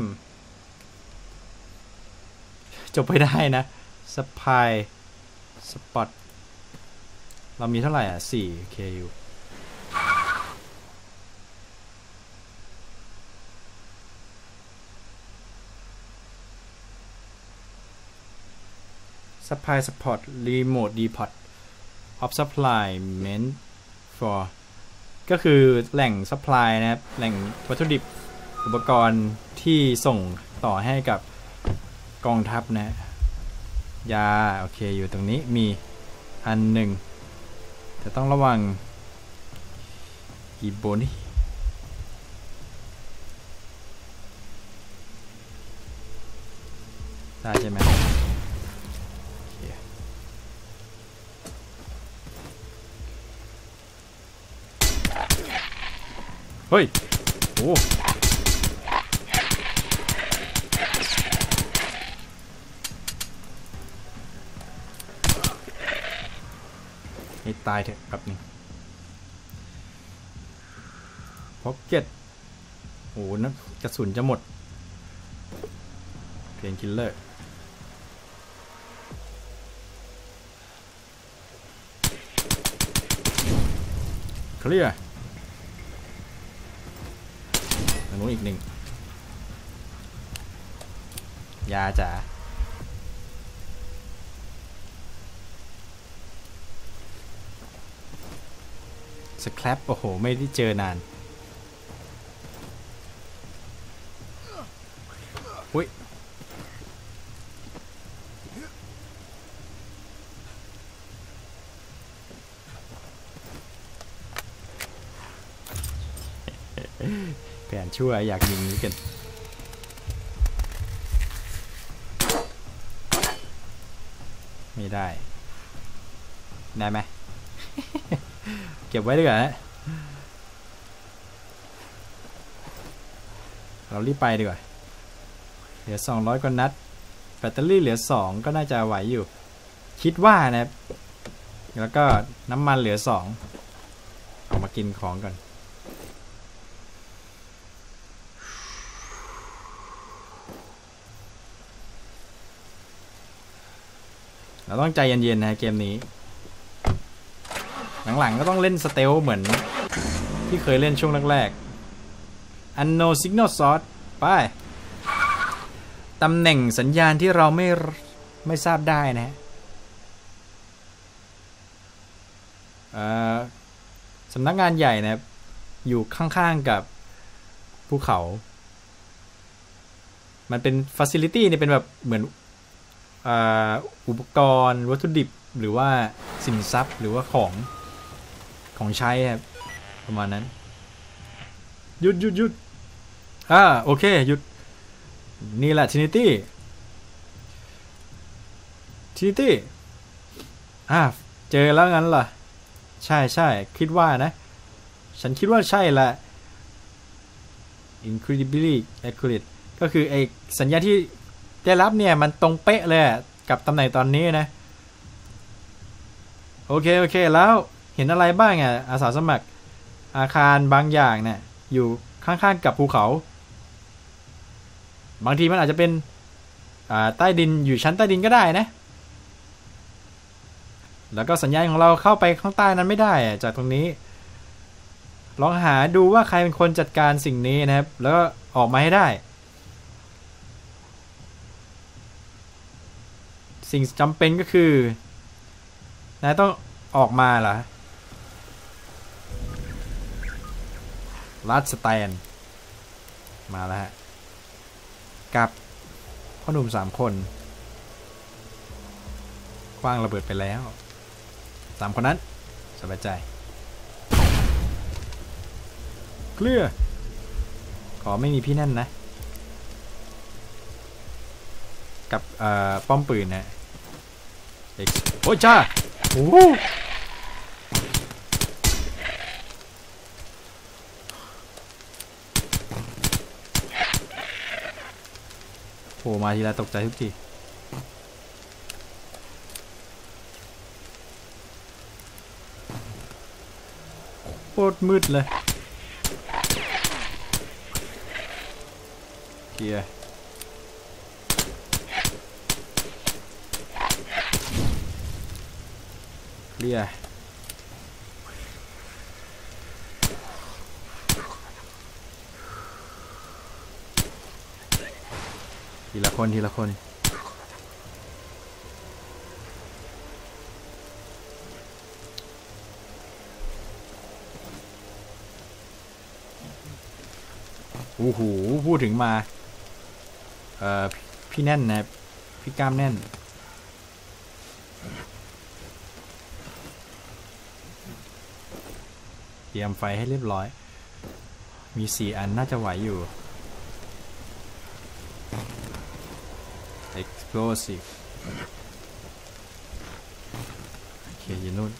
จบไปได้นะสปายสปอตเรามีเท่าไหร่อ่ะ4 KU supply support remote depot of supply meant for ก็คือแหล่ง supply นะครับแหล่งวัตถุดิบอุปกรณ์ที่ส่งต่อให้กับกองทัพนะยาโอเคอยู่ตรงนี้มีอันหนึ่งแต่ต้องระวังอีโบนี่ได้ใช่ไหมเฮ้ยโอ้ให้ตายเถอะแบบนี้พ็อกเก็ตโอ้นะกระสุนจะหมดเพนคิลเลอร์เคลียร์ตรงนู้นอีกหนึ่งยาจ๋าสแครปโอ้โหไม่ได้เจอนานอุ้ยแผนชั่วอยากยิงนี้กันไม่ได้ไหม เก็บไว้ดีกว่านะเรารีบไปดีกว่าเหลือ200กว่านัดแบตเตอรี่เหลือ2ก็น่าจะไหวอยู่คิดว่านะครับแล้วก็น้ำมันเหลือ2เอามากินของก่อนเราต้องใจเย็นๆนะเกมนี้หลังๆก็ต้องเล่นสเตลเหมือนที่เคยเล่นช่วงแรกๆ Unknown Signal Source ไปตำแหน่งสัญญาณที่เราไม่ทราบได้นะสำนักงานใหญ่นะครับอยู่ข้างๆกับภูเขามันเป็น Facility เนี่ยเป็นแบบเหมือนอุปกรณ์วัตถุดิบหรือว่าสินทรัพย์หรือว่าของใช้ครับประมาณนั้นหยุดโอเคหยุดนี่แหละ Trinity เจอแล้วงั้นเหรอใช่คิดว่านะฉันคิดว่าใช่ละ incredibly accurate ก็คือไอสัญญาที่ได้รับเนี่ยมันตรงเป๊ะเลยกับตำแหน่งตอนนี้นะโอเคแล้วเห็นอะไรบ้างอาสาสมัครอาคารบางอย่างเนี่ยอยู่ข้างๆกับภูเขาบางทีมันอาจจะเป็นใต้ดินอยู่ชั้นใต้ดินก็ได้นะแล้วก็สัญญาณของเราเข้าไปข้างใต้นั้นไม่ได้จากตรงนี้ลองหาดูว่าใครเป็นคนจัดการสิ่งนี้นะครับแล้วก็ออกมาให้ได้สิ่งจำเป็นก็คือนายต้องออกมาเหรอลัดสแตนมาแล้วฮะกับพ่อหนุ่ม3คนคว้างระเบิดไปแล้ว3คนนั้นสบายใจเคลียร์ขอไม่มีพี่นั่นนะกับป้อมปืนนะโอ้จ้าโอ้โหมาทีละตกใจทุกทีโคตรมืดเลยเคลียร์ทีละคนโอ้โหพูดถึงมาพี่แน่นนะพี่กล้ามแน่นเตรียมไฟให้เรียบร้อยมี4 อันน่าจะไหวอยู่ explosive โอเคอยู่นู่น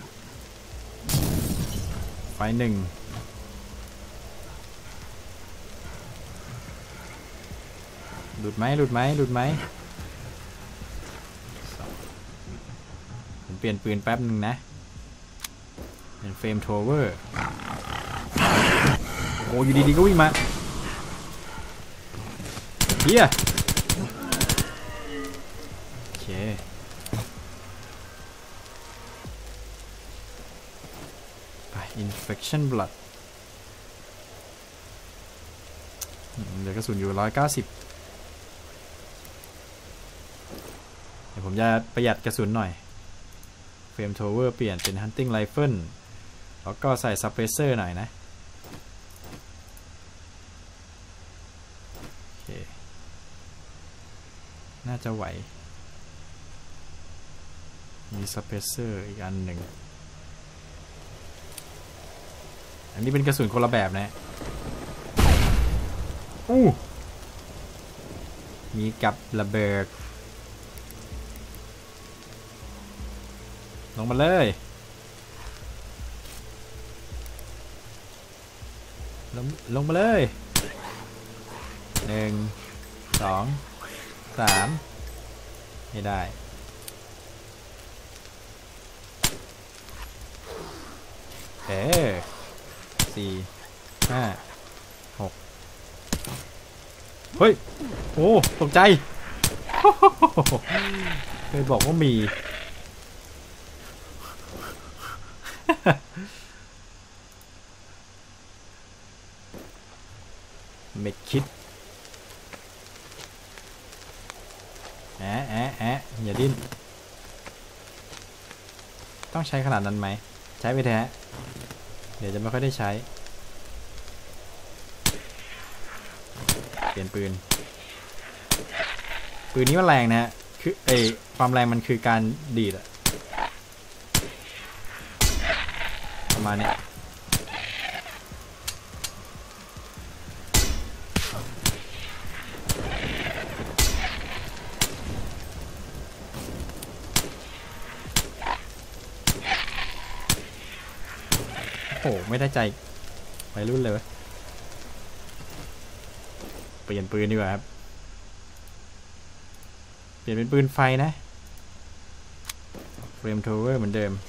ไฟ1หลุดไหมผมเปลี่ยนปืนแป๊บหนึ่งนะเป็นเฟรมโทเวอร์โอ้อยู่ดีๆก็วิ่งมาเฮียโอเคไป infection blood เหลือกระสุนอยู่190เดี๋ยวผมจะประหยัดกระสุนหน่อยเฟรมโทเวอร์เปลี่ยนเป็น hunting rifle แล้วก็ใส่ suppressor หน่อยนะโอเคน่าจะไหวมี suppressor อีกอันหนึ่งอันนี้เป็นกระสุนคนละแบบนะมีกับระเบิดลงมาเลยลงมาเลย1 2 3ไม่ได้4 5 6เฮ้ยโอ้ตกใจเคยบอกว่ามีเม็ดคิดอย่าดิ้นต้องใช้ขนาดนั้นไหมใช้ไปแท้เดี๋ยวจะไม่ค่อยได้ใช้เปลี่ยนปืนนี้มันแรงนะฮะคือความแรงมันคือการดีดอะประมาณนี้โอ้ไม่ได้ใจไปรุ่นเลยเปลี่ยนปืนดีกว่าครับเปลี่ยนเป็นปืนไฟนะเฟรมโทเวอร์เหมือนเดิม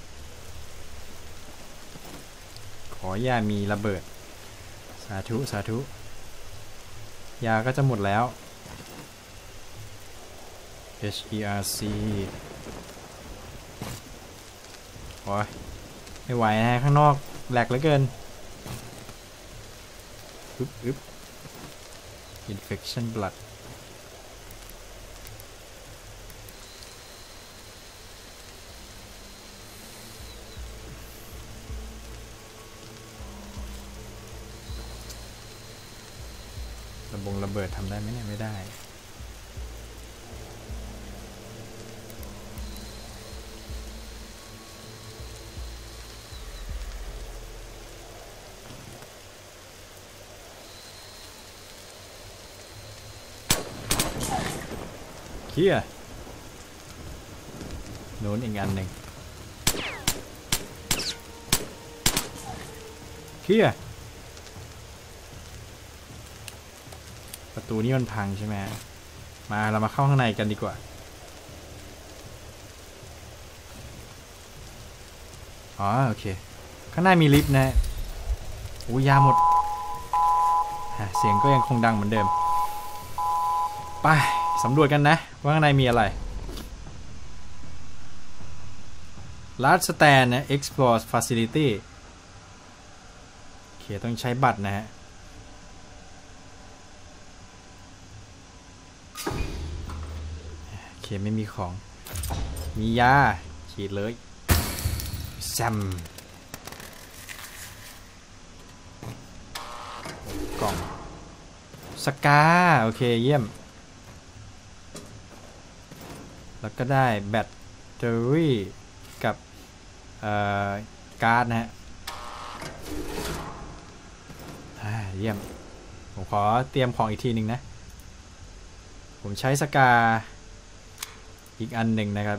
ขอย่ามีระเบิดสาธุยาก็จะหมดแล้ว HERC โอ้ยไม่ไหวนะข้างนอกแหลกเหลือเกินinfection blood ระเบิดทำได้ไหมเนี่ยไม่ได้เฮียโน้นอีกอันหนึ่งเฮียประตูนี้มันพังใช่ไหมมาเรามาเข้าข้างในกันดีกว่าอ๋อโอเคข้างในมีลิฟต์นะโอ้ยาหมดเสียงก็ยังคงดังเหมือนเดิมไปสำรวจกันนะว่าข้างในมีอะไร Large Stand นะ Explore Facility โอเคต้องใช้บัตรนะฮะโอเคไม่มีของมียาฉีดเลยแซมกล่องสกาโอเคเยี่ยมแล้วก็ได้แบตเตอรี่กับการ์ดนะฮะเยี่ยมผมขอเตรียมของอีกทีหนึ่งนะผมใช้สกาอีกอันหนึ่งนะครับ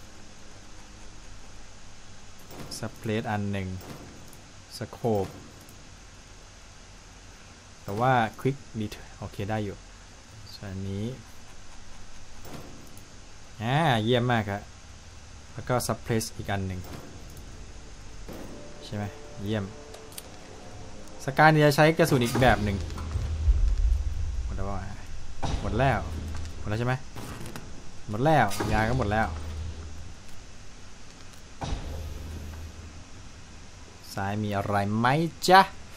สเปรดอันหนึ่งสโคปแต่ว่าควิกดีโอเคได้อยู่ส่วนนี้เยี่ยมมากครับแล้วก็ซับเพรสอีกอันหนึ่งใช่ไหมเยี่ยมสกาเนี่ยจะใช้กระสุนอีกแบบหนึ่งหมดแล้วหมดแล้วใช่ไหมหมดแล้วยาก็หมดแล้วซ้ายมีอะไรไหมจ๊ะ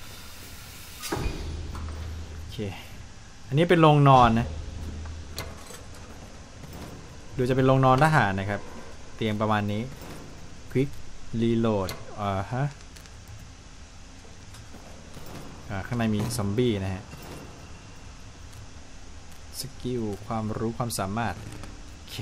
โอเคอันนี้เป็นโรงนอนนะดูจะเป็นโรงนอนทหารนะครับเตียงประมาณนี้ Quick Reload ข้างในมีซอมบี้นะฮะสกิลความรู้ความสามารถโอเค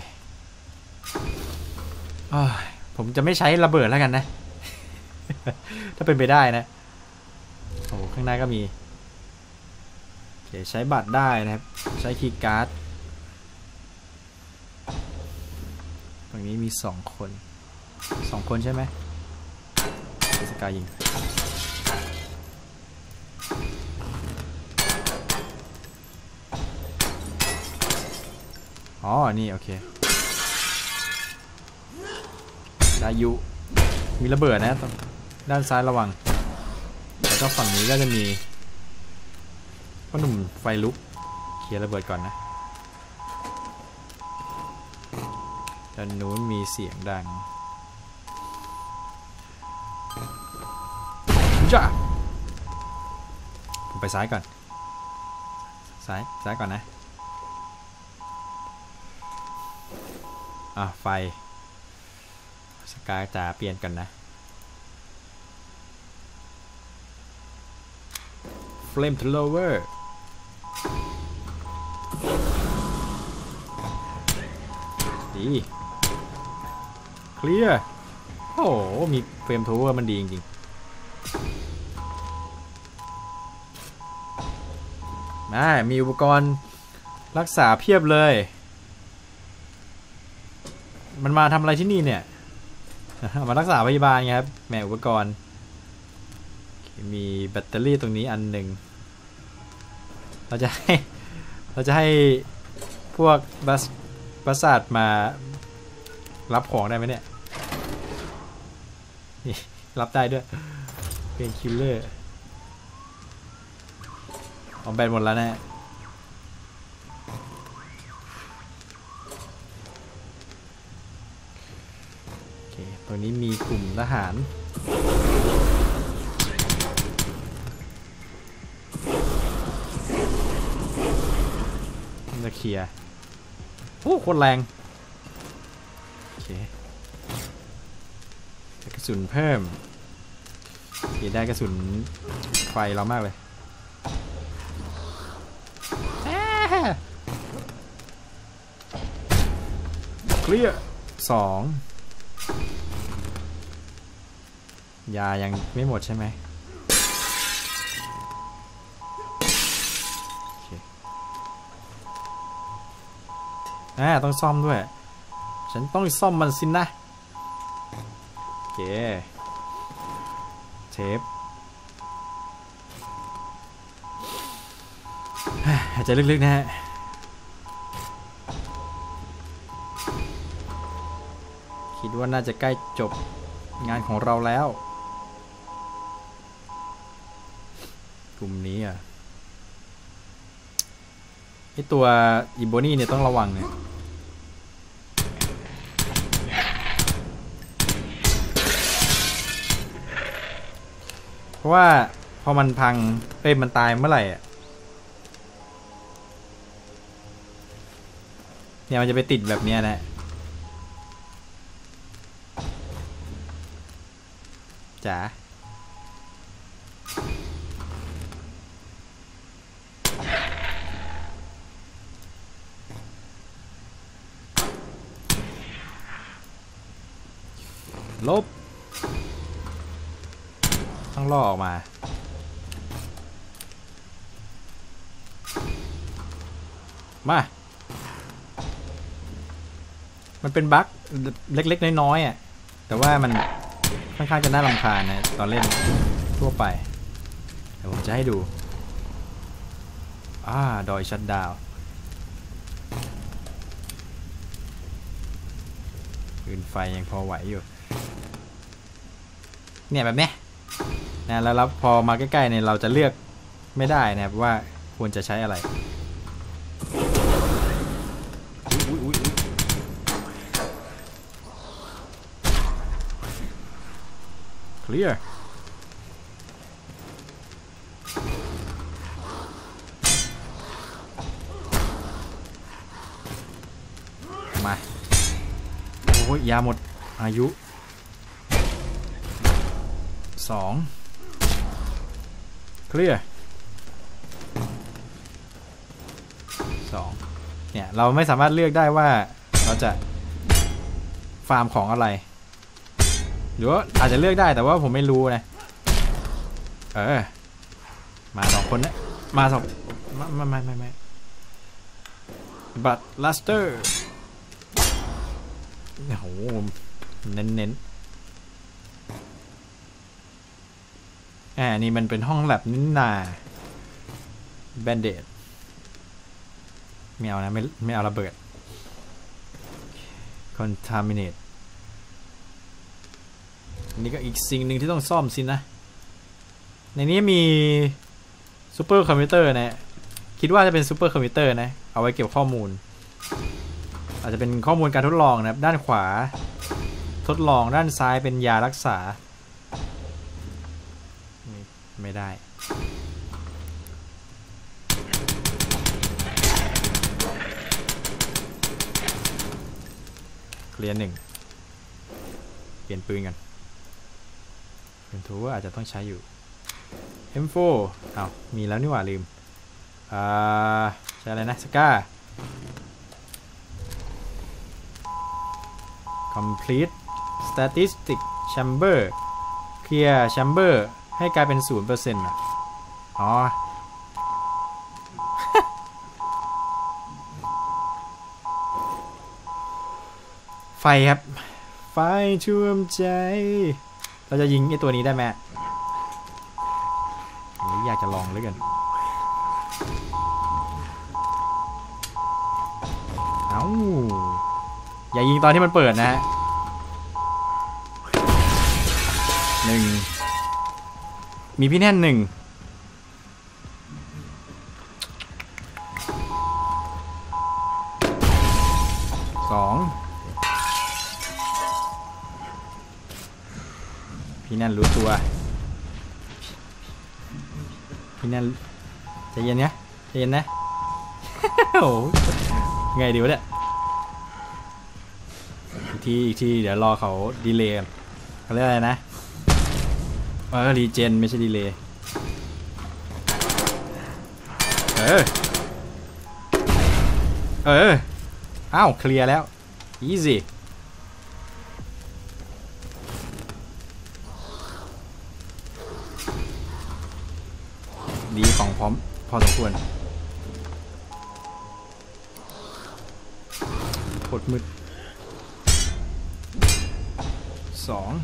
ผมจะไม่ใช้ระเบิดแล้วกันนะ ถ้าเป็นไปได้นะโอ้ข้างหน้าก็มีโอเคใช้บัตรได้นะครับใช้คีย์การ์ดตรงนี้มี2 คนใช่ไหมสกายยิงอ๋อนี่โอเคได้อยู่มีระเบิดนะด้านซ้ายระวังแล้วก็ฝั่งนี้ก็จะมีพ่อหนุ่มไฟลุกเคลียร์ระเบิดก่อนนะด้านนู้นมีเสียงดังจ้าผมไปซ้ายก่อนซ้ายก่อนนะไฟสกายจะเปลี่ยนกันนะ Flame Thrower ดีเคลียร์โอ้โหมี Flame Thrower มันดีจริงๆมีอุปกรณ์รักษาเพียบเลยมันมาทำอะไรที่นี่เนี่ย มารักษาพยาบาลไงครับแม่อุปกรณ์มีแบตเตอรี่ตรงนี้อันหนึ่งเราจะให้พวกบัสซาดมารับของได้ไหมเนี่ยนี่รับได้ด้วยเป็นคิลเลอร์เอาแบตหมดแล้วนะตัวนี้มีกลุ่มทหารจะเคลียร์โอ้โคตรแรงโอเคกระสุนเพิ่มได้กระสุนไฟเรามากเลยเคลียร์2ยายังไม่หมดใช่ไหมต้องซ่อมด้วยฉันต้องซ่อมมันสินะโอเคเทปหายใจลึกๆนะฮะคิดว่าน่าจะใกล้จบงานของเราแล้วกลุ่มนี้ไอตัวอีโบนี่เนี่ยต้องระวังเนี่ยเพราะว่าพอมันพังมันตายเมื่อไหร่เนี่ยมันจะไปติดแบบเนี้ยนะจ๋าลบต้องล่อออกมามันเป็นบั๊กเล็กๆน้อยๆอ่ะแต่ว่ามันค่อนข้างจะน่ารำคาญนะตอนเล่นทั่วไปเดี๋ยวผมจะให้ดูดอยชัตดาวน์ปืนไฟยังพอไหวอยู่เนี่ยแบบนี้นะแล้วพอมาใกล้ๆเนี่ยเราจะเลือกไม่ได้นะครับว่าควรจะใช้อะไรเคลียร์มาโอ้ยยาหมดอายุ2เคลียร์2เนี่ยเราไม่สามารถเลือกได้ว่าเราจะฟาร์มของอะไรหรือว่าอาจจะเลือกได้แต่ว่าผมไม่รู้นะมา2คนนะมา2ไม่บัตลัสเตอร์โอ้โหเน้นนี่มันเป็นห้องแลบนินาแบนเดดไม่เอานะไม่เอาระเบิด contaminate นี่ก็อีกสิ่งหนึ่งที่ต้องซ่อมสินะในนี้มีซูเปอร์คอมพิวเตอร์นะคิดว่าจะเป็นซูเปอร์คอมพิวเตอร์นะเอาไว้เก็บข้อมูลอาจจะเป็นข้อมูลการทดลองนะครับด้านขวาทดลองด้านซ้ายเป็นยารักษาไม่ได้เคลียร์1เปลี่ยนปืนกันเป็นทูว่าอาจจะต้องใช้อยู่ M4 มีแล้วนี่หว่าลืมใช้อะไรนะสก้า complete statistic chamber clear chamber ให้กลายเป็น 0% นะไฟครับไฟท่วมใจเราจะยิงไอตัวนี้ได้ไหมอยากจะลองเลยกันอย่ายิงตอนที่มันเปิดนะฮะ1มีพี่แน่น1 2พี่แน่นรู้ตัวพี่แน่นใจเย็นนะใจเย็นนะโอ้ไงดีวะเนี่ยอีกทีเดี๋ยวรอเขาดีเลย์เขาเรียกอะไรนะรีเจนไม่ใช่ดีเลย์เคลียร์แล้ว easy ดีของพร้อมพอสมควรโคตรมืด2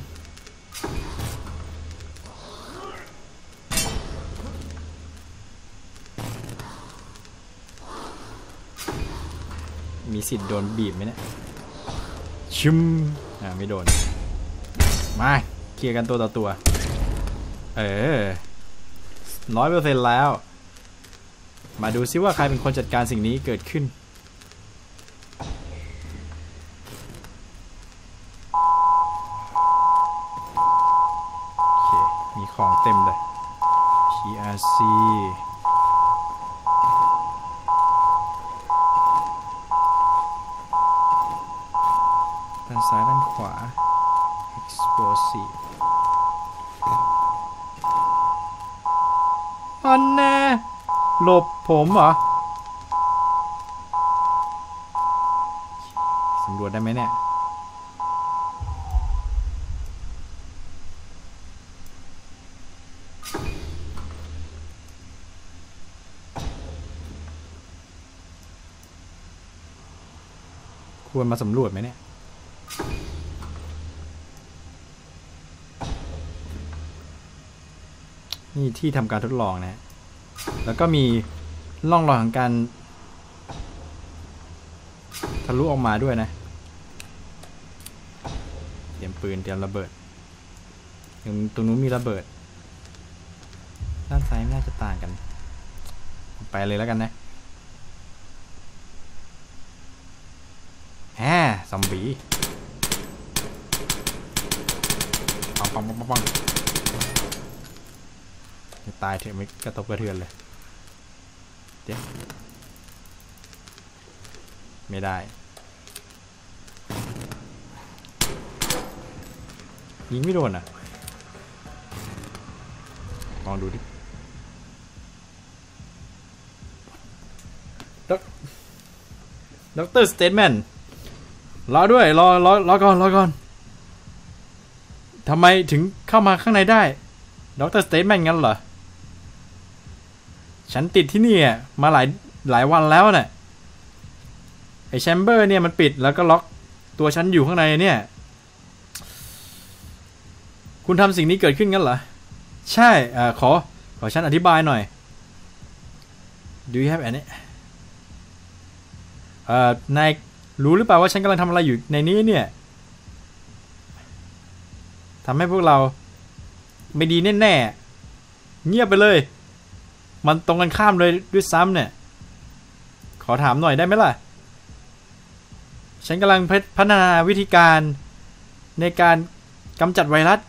มีสิทธิ์โดนบีบไหมเนี่ยชิมไม่โดนมาเคลียร์กันตัวต่อตัว100% แล้วมาดูซิว่าใครเป็นคนจัดการสิ่งนี้เกิดขึ้นโอเคมีของเต็มเลย PRCด้านซ้ายด้านขวา explosive อันแน่หลบผมเหรอสำรวจได้ไหมเนี่ยควรมาสำรวจไหมเนี่ยนี่ที่ทำการทดลองนะแล้วก็มีร่องรอยของการทะลุออกมาด้วยนะเตรียมปืนเตรียมระเบิดตรงนู้นมีระเบิดด้านซ้ายน่าจะต่างกันไปเลยแล้วกันนะแฮซอมบี้ปังปังปังปังจะตายเถอะไม่กระทบกระเทือนเลยเดี๋ยวไม่ได้ยิงไม่โดนอ่ะลองดูดิด็อกเตอร์สเตทแมนรอด้วยรอก่อนทำไมถึงเข้ามาข้างในได้ด็อกเตอร์สเตทแมนงั้นเหรอฉันติดที่นี่มาหลายวันแล้วเนี่ยไอแชมเบอร์เนี่ยมันปิดแล้วก็ล็อกตัวฉันอยู่ข้างในเนี่ยคุณทำสิ่งนี้เกิดขึ้นงั้นเหรอใช่ขอฉันอธิบายหน่อย Do you have any นายรู้หรือเปล่าว่าฉันกำลังทำอะไรอยู่ในนี้เนี่ยทำให้พวกเราไม่ดีแน่ๆเงียบไปเลยมันตรงกันข้ามเลยด้วยซ้ำเนี่ยขอถามหน่อยได้ไหมล่ะฉันกำลังพัฒนาวิธีการในการกำจัดไวรัส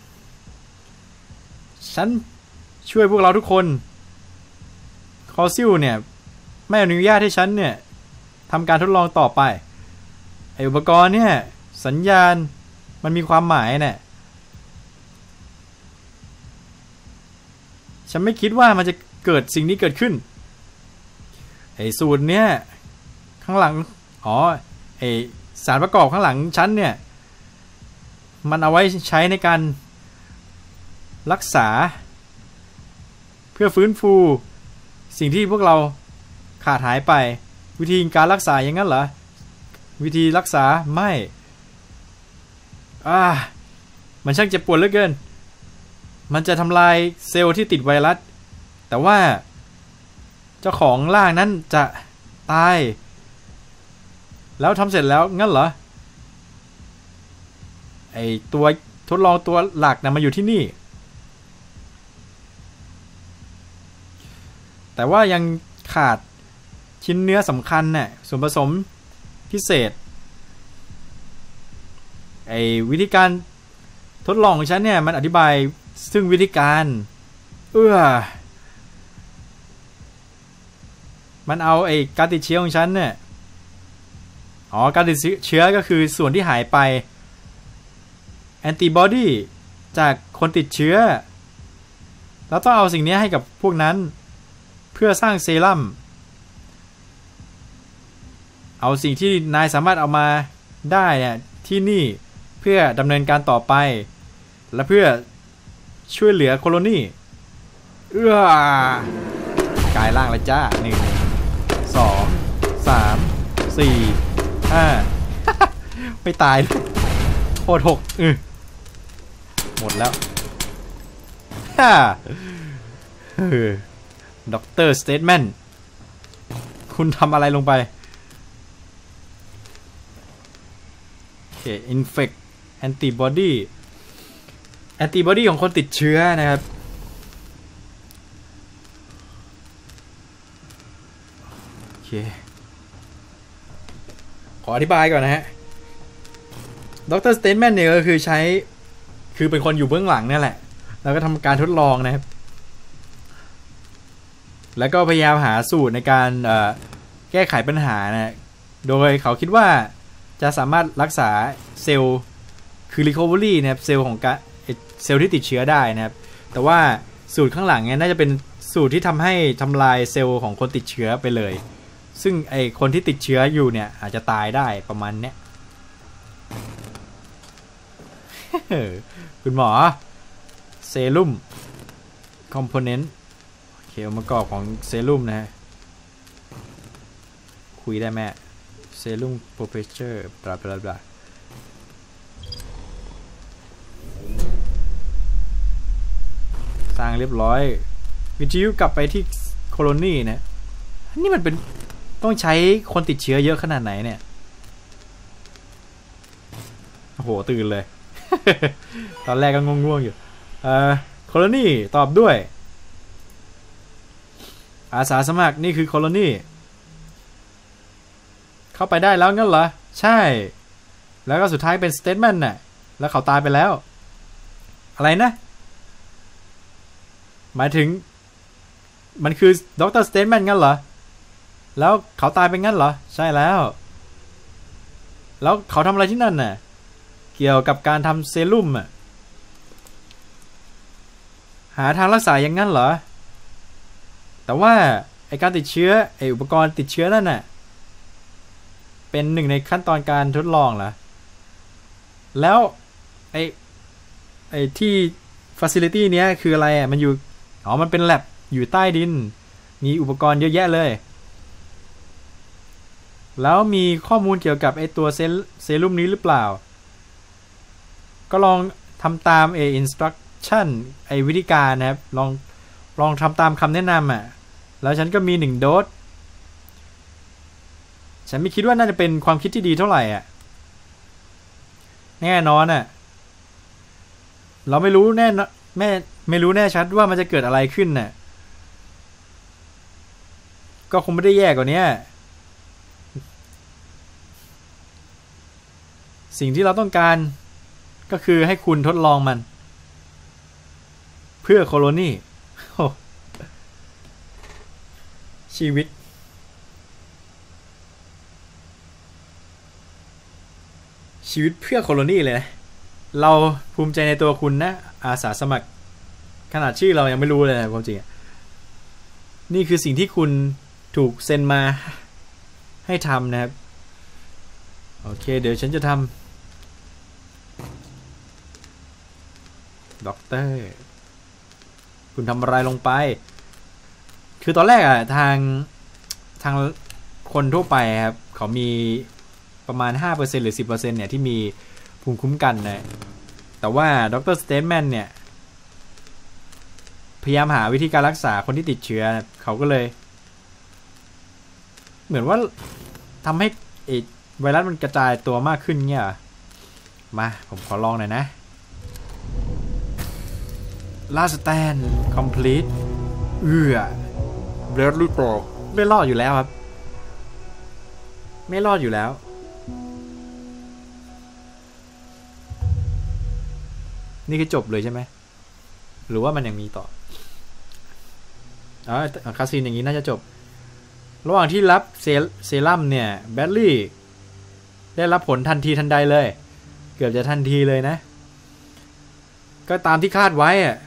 ฉันช่วยพวกเราทุกคนคอซิลเนี่ยไม่อนุญาตให้ฉันเนี่ยทำการทดลองต่อไปไออุปกรณ์เนี่ยสัญญาณมันมีความหมายเนี่ยฉันไม่คิดว่ามันจะเกิดสิ่งนี้เกิดขึ้นไอสูตรเนี่ยข้างหลังไอสารประกอบข้างหลังฉันเนี่ยมันเอาไว้ใช้ในการรักษาเพื่อฟื้นฟูสิ่งที่พวกเราขาดหายไปวิธีการรักษาอย่างนั้นเหรอวิธีรักษาไม่มันช่างเจ็บปวดเหลือเกินมันจะทำลายเซลล์ที่ติดไวรัสแต่ว่าเจ้าของร่างนั้นจะตายแล้วทำเสร็จแล้วงั้นเหรอไอตัวทดลองตัวหลักนะมาอยู่ที่นี่แต่ว่ายังขาดชิ้นเนื้อสำคัญน่ะส่วนผสมพิเศษไอ้วิธีการทดลองของฉันเนี่ยมันอธิบายซึ่งวิธีการมันเอาไอ้การติดเชื้อของฉันเนี่ยการติดเชื้อก็คือส่วนที่หายไปแอนติบอดีจากคนติดเชื้อแล้วต้องเอาสิ่งนี้ให้กับพวกนั้นเพื่อสร้างเซรั่มเอาสิ่งที่นายสามารถเอามาได้เนี่ยที่นี่เพื่อดำเนินการต่อไปและเพื่อช่วยเหลือโคโลนีกายร่างแล้วจ้า1 2 3 4 5 ไม่ตายโคตร6หมดแล้วด็อกเตอร์สเตทแมนคุณทำอะไรลงไปโอเคอินเฟคแอนติบอดีของคนติดเชื้อนะครับโอเคขออธิบายก่อนนะฮะด็อกเตอร์สเตทแมนเนี่ยก็คือเป็นคนอยู่เบื้องหลังนี่แหละแล้วก็ทำการทดลองนะครับแล้วก็พยายามหาสูตรในการแก้ไขปัญหานะโดยเขาคิดว่าจะสามารถรักษาเซลล์คือ recovery นะครับเซลล์ของเซลล์ที่ติดเชื้อได้นะครับแต่ว่าสูตรข้างหลังเนี่ยน่าจะเป็นสูตรที่ทำให้ทำลายเซลล์ของคนติดเชื้อไปเลยซึ่งไอคนที่ติดเชื้ออยู่เนี่ยอาจจะตายได้ประมาณเนี้ย คุณหมอเซรุ่มคอมโพเนนต์องค์ประกอบของเซรุ่มนะฮะคุยได้แม่เซรุ่มโปรเพเชอร์บลาบลาบลาสร้างเรียบร้อยวิทยุกลับไปที่โคโลนีนะนี่มันเป็นต้องใช้คนติดเชื้อเยอะขนาดไหนเนี่ยโอ้โหตื่นเลย ตอนแรกก็ง่วงๆอยู่โคโลนีตอบด้วยอาสาสมัครนี่คือโคโลนีเข้าไปได้แล้วงั้นเหรอใช่แล้วก็สุดท้ายเป็นสเตทเมนต์น่ะแล้วเขาตายไปแล้วอะไรนะหมายถึงมันคือดร.สเตทเมนต์งั้นเหรอแล้วเขาตายไปงั้นเหรอใช่แล้วเขาทำอะไรที่นั่นน่ะเกี่ยวกับการทำเซรุ่มอ่ะหาทางรักษาอย่างงั้นเหรอแต่ว่าไอการติดเชื้อไออุปกรณ์ติดเชื้อนั่นน่ะเป็นหนึ่งในขั้นตอนการทดลองเหรอแล้วไอที่ facility เนี้ยคืออะไรอ่ะมันอยู่มันเป็น lab อยู่ใต้ดินมีอุปกรณ์เยอะแยะเลยแล้วมีข้อมูลเกี่ยวกับไอตัวเซรุ่มนี้หรือเปล่าก็ลองทำตามinstruction ไอวิธีการนะครับลองทำตามคำแนะนำอ่ะแล้วฉันก็มี1 โดสฉันไม่คิดว่าน่าจะเป็นความคิดที่ดีเท่าไหร่อ่ะแน่นอนอ่ะเราไม่รู้ไม่รู้แน่ชัดว่ามันจะเกิดอะไรขึ้นน่ะก็คงไม่ได้แย่กว่านี้สิ่งที่เราต้องการก็คือให้คุณทดลองมันเพื่อโคโลนีชีวิตเพื่อโคโลนีเลยนะเราภูมิใจในตัวคุณนะอาสาสมัครขนาดชื่อเรายังไม่รู้เลยนะความจริงนี่คือสิ่งที่คุณถูกเซ็นมาให้ทำนะครับโอเคเดี๋ยวฉันจะทำด็อกเตอร์คุณทำอะไรลงไปคือตอนแรกอะทางคนทั่วไปครับเขามีประมาณ 5% หรือ 10% เนี่ยที่มีภูมิคุ้มกันนะแต่ว่าดร.สเตทแมนเนี่ยพยายามหาวิธีการรักษาคนที่ติดเชื้อเขาก็เลยเหมือนว่าทำให้ไวรัสมันกระจายตัวมากขึ้นเนี่ยมาผมขอลองหน่อยนะลาสแตนคอมพลีทเบลลูโตไม่รอดอยู่แล้วครับไม่รอดอยู่แล้วนี่คือจบเลยใช่ไหมหรือว่ามันยังมีต่อคาซีนอย่างนี้น่าจะจบระหว่างที่รับเซรั่มเนี่ยแบดลี่ได้รับผลทันทีทันใดเลยเกือบจะทันทีเลยนะก็ตามที่คาดไว้อะ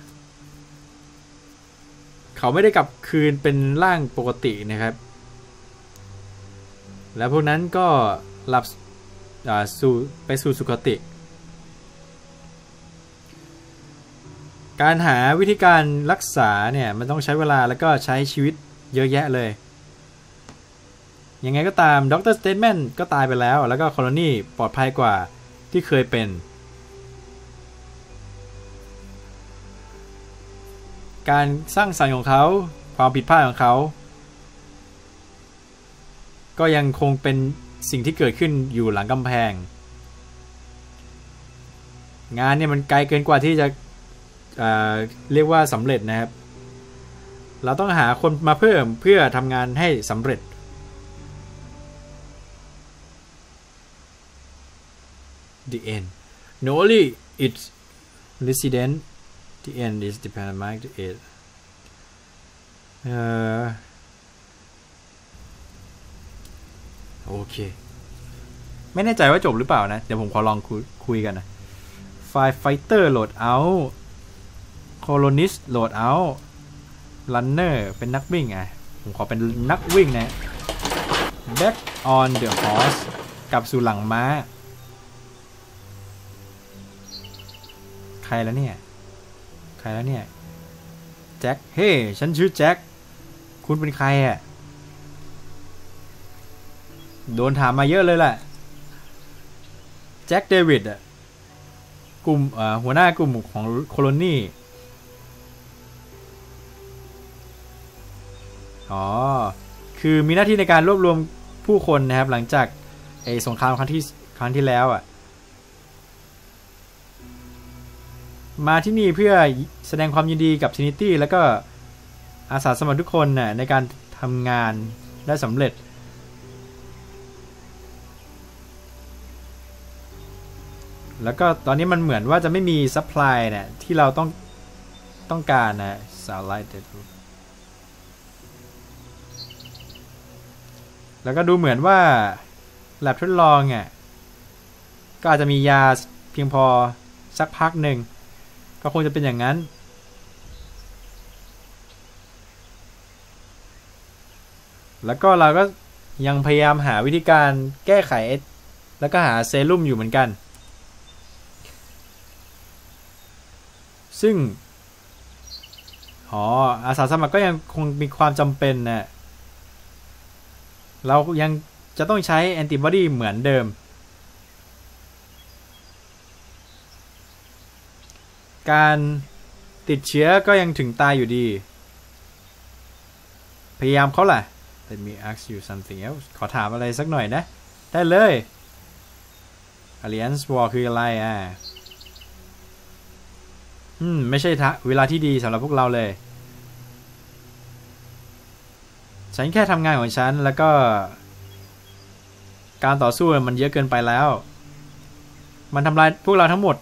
เขาไม่ได้กลับคืนเป็นร่างปกตินะครับแล้วพวกนั้นก็หลับไปสู่สุคติการหาวิธีการรักษาเนี่ยมันต้องใช้เวลาแล้วก็ใช้ชีวิตเยอะแยะเลยยังไงก็ตามดร.สเตทแมนก็ตายไปแล้วแล้วก็โคโลนีปลอดภัยกว่าที่เคยเป็นการสร้างสรรค์ของเขาความผิดพลาดของเขาก็ยังคงเป็นสิ่งที่เกิดขึ้นอยู่หลังกำแพงงานเนี่ยมันไกลเกินกว่าที่จะเรียกว่าสำเร็จนะครับเราต้องหาคนมาเพิ่มเพื่อทำงานให้สำเร็จ The end not only its resident the end is dependent on the end โอเคไม่แน่ใจว่าจบหรือเปล่านะเดี๋ยวผมขอลองคุยกันนะ Firefighter load out Colonist load out Runner เป็นนักวิ่งผมขอเป็นนักวิ่งนะ Back on the horse กลับสู่หลังม้าใครแล้วเนี่ยแจ็คเฮ้ฉันชื่อแจ็คคุณเป็นใครโดนถามมาเยอะเลยแหละแจ็คเดวิดอะกลุ่มหัวหน้ากลุ่มของโคโลนีคือมีหน้าที่ในการรวบรวมผู้คนนะครับหลังจากสงครามครั้งที่แล้วอ่ะมาที่นี่เพื่อแสดงความยินดีกับทรินิตี้แล้วก็อาสาสมัครทุกคนน่ะในการทำงานได้สำเร็จแล้วก็ตอนนี้มันเหมือนว่าจะไม่มีซัพพลายเนี่ยที่เราต้องการนะสาวไลท์แล้วก็ดูเหมือนว่าแลบทดลองอ่ะก็อาจจะมียาเพียงพอสักพักหนึ่งก็คงจะเป็นอย่างนั้นแล้วก็เราก็ยังพยายามหาวิธีการแก้ไขแล้วก็หาเซรุ่มอยู่เหมือนกันซึ่งอาสาสมัครก็ยังคงมีความจำเป็นนะเรายังจะต้องใช้แอนติบอดีเหมือนเดิมการติดเชื้อก็ยังถึงตายอยู่ดีพยายามเขาล่ะ Let me ask you something else ขอถามอะไรสักหน่อยนะได้เลย Alliance War คืออะไรไม่ใช่เวลาที่ดีสำหรับพวกเราเลยฉันแค่ทำงานของฉันแล้วก็การต่อสู้มันเยอะเกินไปแล้วมันทำลายพวกเราทั้งหมด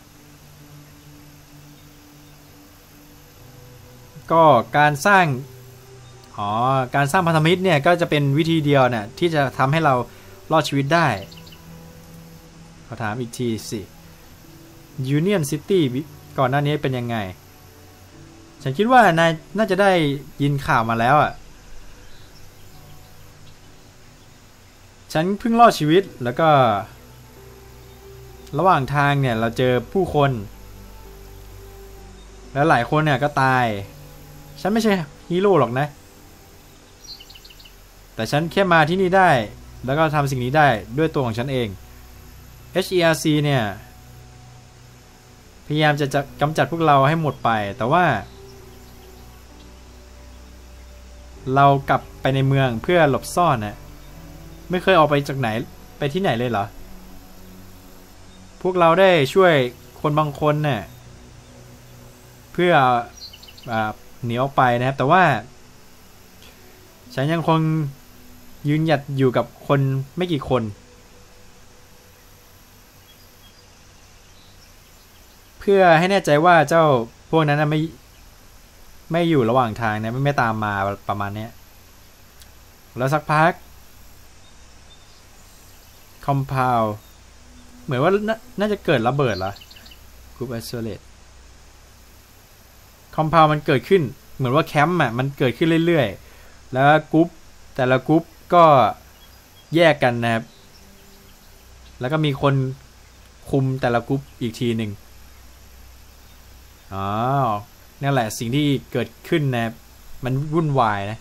ก็การสร้างพันธมิตรเนี่ยก็จะเป็นวิธีเดียวเนี่ยที่จะทำให้เรารอดชีวิตได้ขอถามอีกทีสิ Union City ก่อนหน้านี้เป็นยังไงฉันคิดว่านายน่าจะได้ยินข่าวมาแล้วฉันเพิ่งรอดชีวิตแล้วก็ระหว่างทางเนี่ยเราเจอผู้คนแล้วหลายคนเนี่ยก็ตายฉันไม่ใช่ฮีโร่หรอกนะแต่ฉันแค่มาที่นี่ได้แล้วก็ทำสิ่งนี้ได้ด้วยตัวของฉันเอง HERC เนี่ยพยายามจะกำจัดพวกเราให้หมดไปแต่ว่าเรากลับไปในเมืองเพื่อหลบซ่อนนะไม่เคยออกไปจากไหนไปที่ไหนเลยเหรอพวกเราได้ช่วยคนบางคนเนี่ยเพื่อหนีออกไปนะครับแต่ว่าฉันยังคงยืนหยัดอยู่กับคนไม่กี่คนเพื่อให้แน่ใจว่าเจ้าพวกนั้นไม่อยู่ระหว่างทางนะไม่ตามมาประมาณนี้แล้วสักพักคอมเพลเหมือนว่าน่าจะเกิดระเบิดเหรอกรุ๊ปไอโซเลตคอมเพลมันเกิดขึ้นเหมือนว่าแคมป์มันเกิดขึ้นเรื่อยๆแล้วกรุ๊ปแต่ละกรุ๊ปก็แยกกันนะครับแล้วก็มีคนคุมแต่ละกรุ๊ปอีกทีหนึ่งนั่นแหละสิ่งที่เกิดขึ้นนะครับมันวุ่นวายนะ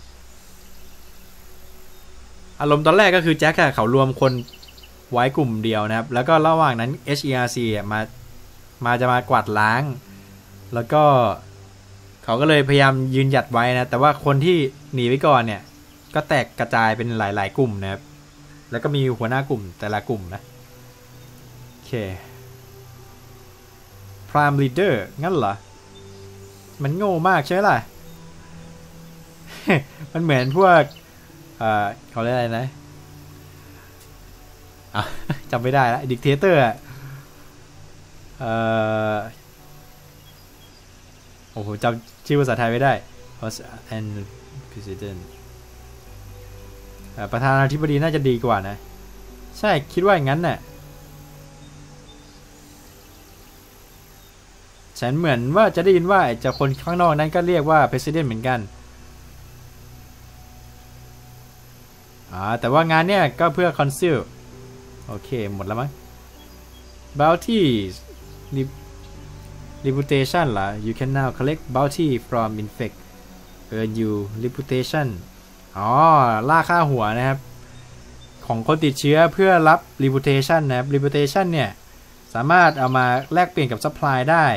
อารมณ์ตอนแรกก็คือแจ็คเขารวมคนไว้กลุ่มเดียวนะครับแล้วก็ระหว่างนั้น HERC จะมากวาดล้างแล้วก็เขาก็เลยพยายามยืนหยัดไว้นะแต่ว่าคนที่หนีไปก่อนเนี่ยก็แตกกระจายเป็นหลายๆกลุ่มนะครับแล้วก็มีหัวหน้ากลุ่มแต่ละกลุ่มนะโอเค Prime Leader งั้นเหรอมันโง่มากใช่ไหมล่ะ มันเหมือนพวกเขาเรียกอะไรนะจำไม่ได้แล้วดิกเทเตอร์โอ้โหจำชื่อภาษาไทยไม่ได้ Host and President ประธานาธิบดีน่าจะดีกว่านะใช่คิดว่าอย่างนั้นน่ะฉันเหมือนว่าจะได้ยินว่าจากคนข้างนอกนั้นก็เรียกว่า President เหมือนกันแต่ว่างานเนี่ยก็เพื่อ Conceal โอเคหมดแล้วมั้ง Bounty Reputation ล่ะ You can now collect bounty from infect earn you reputation ล่าค่าหัวนะครับของคนติดเชื้อเพื่อรับ reputation นะครับ reputation เนี่ยสามารถเอามาแลกเปลี่ยนกับ supply ได้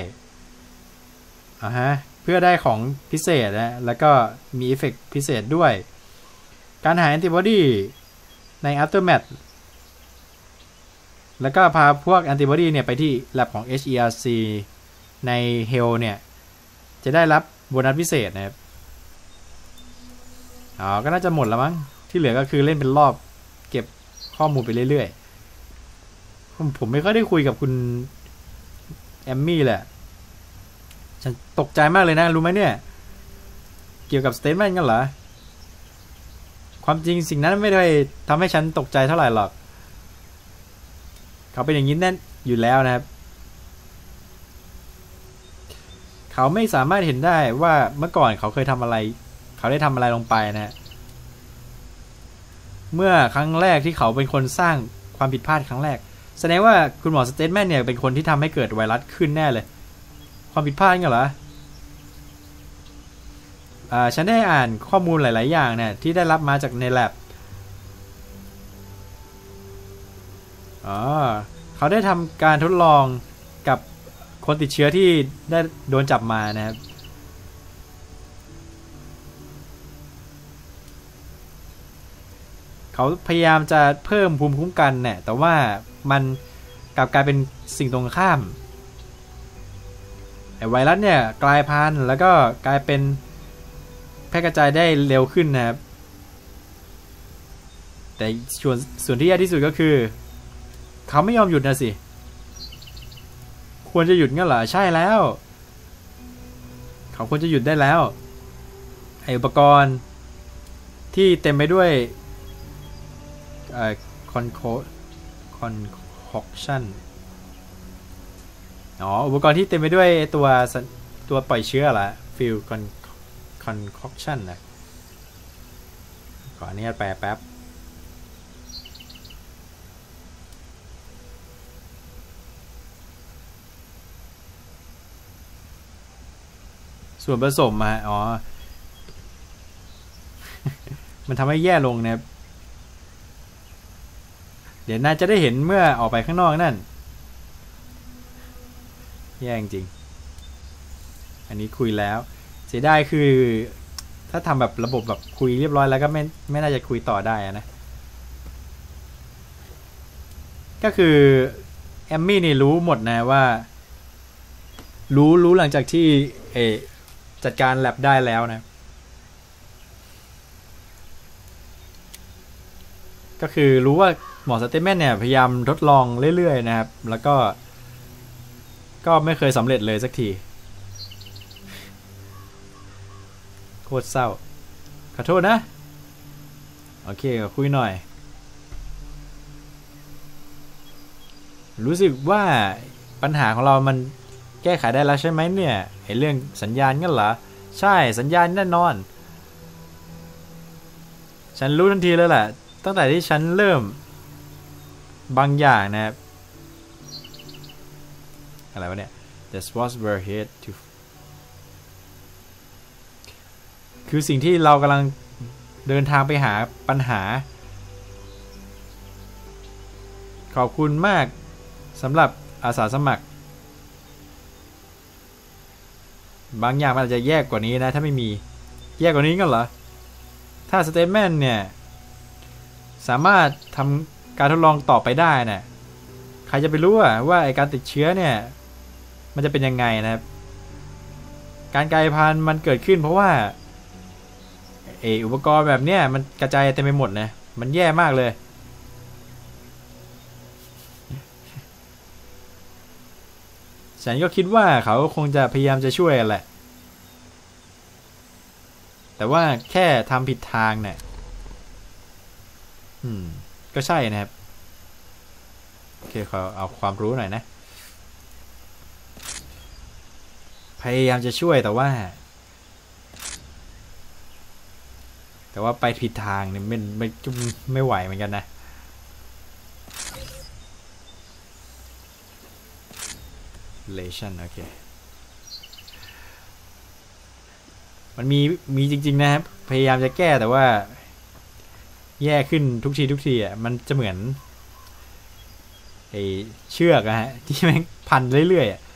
เพื่อได้ของพิเศษนะแล้วก็มีเอฟเฟกต์พิเศษด้วยการหาแอนติบอดีใน aftermath แล้วก็พาพวกแอนติบอดีเนี่ยไปที่ lab ของ HERC ใน Hell เนี่ยจะได้รับโบนัสพิเศษนะครับก็น่าจะหมดแล้วมั้งที่เหลือก็คือเล่นเป็นรอบเก็บข้อมูลไปเรื่อยๆผมไม่ค่อยได้คุยกับคุณแอมมี่แหละฉันตกใจมากเลยนะรู้ไหมเนี่ยเกี่ยวกับสเตทเมนต์กันเหรอความจริงสิ่งนั้นไม่ได้ทำให้ฉันตกใจเท่าไหร่หรอกเขาเป็นอย่างนี้แน่อยู่แล้วนะครับเขาไม่สามารถเห็นได้ว่าเมื่อก่อนเขาเคยทำอะไรเขาได้ทำอะไรลงไปนะเมื่อครั้งแรกที่เขาเป็นคนสร้างความผิดพลาดครั้งแรกแสดงว่าคุณหมอสเตทแมนเนี่ยเป็นคนที่ทำให้เกิดไวรัสขึ้นแน่เลยความผิดพลาดกันเหรอฉันได้อ่านข้อมูลหลายๆอย่างเนี่ยที่ได้รับมาจากใน lab เขาได้ทำการทดลองกับคนติดเชื้อที่ได้โดนจับมานะครับเขาพยายามจะเพิ่มภูมิคุ้มกันเนี่ยแต่ว่ามันกลับกลายเป็นสิ่งตรงข้ามไวรัสเนี่ยกลายพันธุ์แล้วก็กลายเป็นแพร่กระจายได้เร็วขึ้นนะครับแต่ส่วนที่แย่ที่สุดก็คือเขาไม่ยอมหยุดนะสิควรจะหยุดงั้นเหรอใช่แล้วเขาควรจะหยุดได้แล้วอุปกรณ์ที่เต็มไปด้วยconcoction อุปกรณ์ที่เต็มไปด้วยตัวปล่อยเชื้อเหรอ field concoction นะขออนุญาตแปลแป๊บส่วนผสมมามันทำให้แย่ลงนะครับเดี๋ยวน่าจะได้เห็นเมื่อออกไปข้างนอกนั่นแย่จริงอันนี้คุยแล้วเสียดายคือถ้าทำแบบระบบแบบคุยเรียบร้อยแล้วก็ไม่น่าจะคุยต่อได้นะก็คือแอมมี่นี่รู้หมดนะว่ารู้หลังจากที่จัดการแลบได้แล้วนะก็คือรู้ว่าหมอสเตทแมนเนี่ยพยายามทดลองเรื่อยๆนะครับแล้วก็ไม่เคยสำเร็จเลยสักทีโคตรเศร้าขอโทษนะโอเคคุยหน่อยรู้สึกว่าปัญหาของเรามันแก้ไขได้แล้วใช่ไหมเนี่ยเรื่องสัญญาณงั้นเหรอใช่สัญญาณแน่นอนฉันรู้ทันทีเลยแหละตั้งแต่ที่ฉันเริ่มบางอย่างนะครับอะไรวะเนี่ย The spots were hit to คือสิ่งที่เรากำลังเดินทางไปหาปัญหาขอบคุณมากสำหรับอาสาสมัครบางอย่างมันอาจจะแย่กว่านี้นะถ้าไม่มีแย่กว่านี้กันเหรอถ้าสเตทแมนเนี่ยสามารถทำการทดลองต่อไปได้นะใครจะไปรู้ว่าไอการติดเชื้อเนี่ยมันจะเป็นยังไงนะครับการกลายพันธุ์มันเกิดขึ้นเพราะว่าอุปกรณ์แบบเนี้ยมันกระจายเต็มไปหมดนะมันแย่มากเลยฉันก็คิดว่าเขาคงจะพยายามจะช่วยแหละแต่ว่าแค่ทำผิดทางเนี่ยก็ใช่นะครับโอเคขอเอาความรู้หน่อยนะพยายามจะช่วยแต่ว่าไปผิดทางเนี่ยไม่ไหวเหมือนกันนะrelation โอเคมันมีจริงๆนะครับพยายามจะแก้แต่ว่าแย่ขึ้นทุกทีอ่ะมันจะเหมือนไอเชือกอะฮะที่แม่งพันเรื่อยๆอะ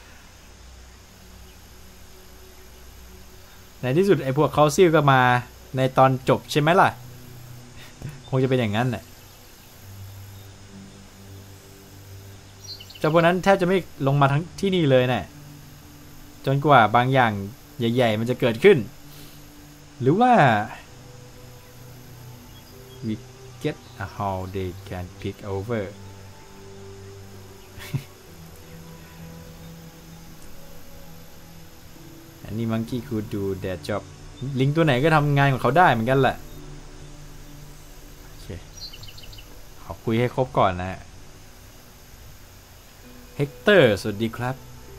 ในที่สุดไอพวกเขาซิลก็มาในตอนจบใช่ไหมล่ะคงจะเป็นอย่างนั้นแหละเจ้าพวกนั้นแทบจะไม่ลงมาทั้งที่นี่เลยนะจนกว่าบางอย่างใหญ่ๆมันจะเกิดขึ้นหรือว่า we get a how they can pick over อันนี้ monkey could do their job ลิงตัวไหนก็ทำงานของเขาได้เหมือนกันแหละโอเคขอคุยให้ครบก่อนนะเฮกเตอร์สวัสดีครับ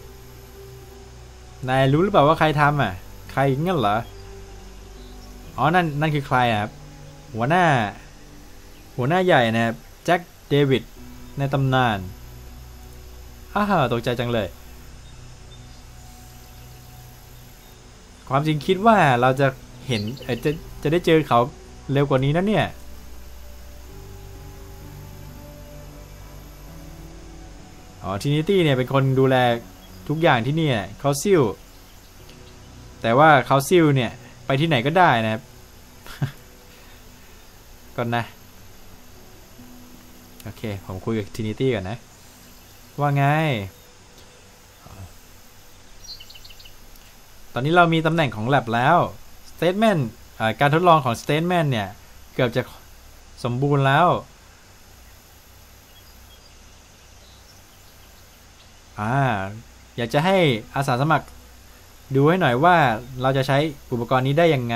นายรู้หรือเปล่าว่าใครทำอ่ะใครงั้นเหรออ๋อนั่นคือใครครับหัวหน้าใหญ่นะครับแจ็คเดวิดในตำนานตกใจจังเลยความจริงคิดว่าเราจะเห็นจะได้เจอเขาเร็วกว่านี้นะเนี่ยทินิตี้เนี่ยเป็นคนดูแลทุกอย่างที่นี่เขาซิลแต่ว่าเขาซิลเนี่ยไปที่ไหนก็ได้นะครับ ก่อนนะโอเคผมคุยกับทินิตี้ก่อนนะว่าไงตอนนี้เรามีตำแหน่งของ Lab แล้ว Statement การทดลองของ Statement เนี่ยเกือบจะสมบูรณ์แล้วอยากจะให้อาสาสมัครดูให้หน่อยว่าเราจะใช้อุปกรณ์นี้ได้ยังไง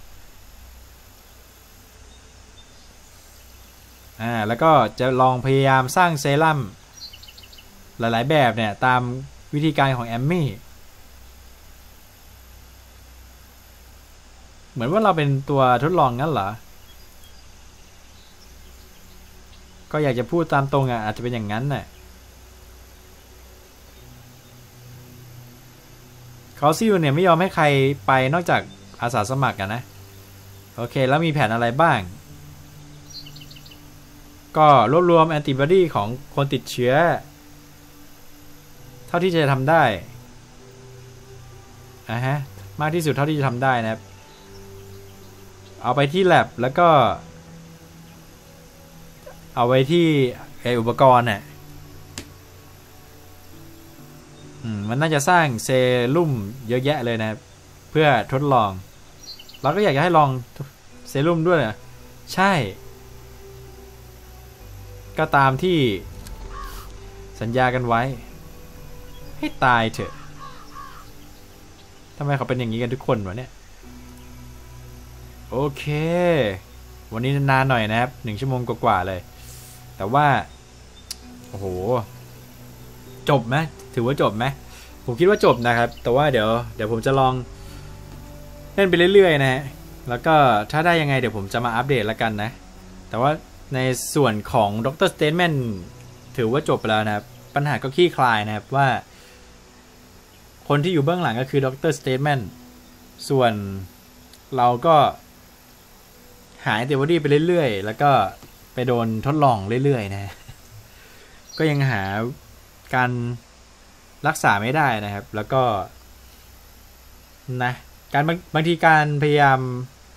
แล้วก็จะลองพยายามสร้างเซรั่มหลายๆแบบเนี่ยตามวิธีการของแอมมี่เหมือนว่าเราเป็นตัวทดลองงั้นเหรอก็อยากจะพูดตามตรงอาจจะเป็นอย่างนั้นน่ะเขาซิลเนี่ยไม่ยอมให้ใครไปนอกจากอาสาสมัครกันนะโอเคแล้วมีแผนอะไรบ้างก็รวบรวมแอนติบอดีของคนติดเชื้อเท่าที่จะทำได้มากที่สุดเท่าที่จะทำได้นะครับเอาไปที่ lab แล้วก็เอาไว้ที่อุปกรณ์เนี่ยมันน่าจะสร้างเซรุ่มเยอะแยะเลยนะครับเพื่อทดลองเราก็อยากจะให้ลองเซรุ่มด้วยนะใช่ก็ตามที่สัญญากันไว้ให้ตายเถอะทำไมเขาเป็นอย่างนี้กันทุกคนวะเนี่ยโอเควันนี้นานหน่อยนะครับ1 ชั่วโมงกว่าๆเลยแต่ว่าโอ้โหจบไหมถือว่าจบไหมผมคิดว่าจบนะครับแต่ว่าเดี๋ยวผมจะลองเล่นไปเรื่อยๆนะฮะแล้วก็ถ้าได้ยังไงเดี๋ยวผมจะมาอัปเดตแล้วกันนะแต่ว่าในส่วนของดร. Statement ถือว่าจบไปแล้วนะครับปัญหาก็คลี่คลายนะครับว่าคนที่อยู่เบื้องหลังก็คือดร. Statement ส่วนเราก็หายแอนติบอดีไปเรื่อยๆแล้วก็ไปโดนทดลองเรื่อยๆนะก็ยังหาการรักษาไม่ได้นะครับแล้วก็นะบางทีการพยายาม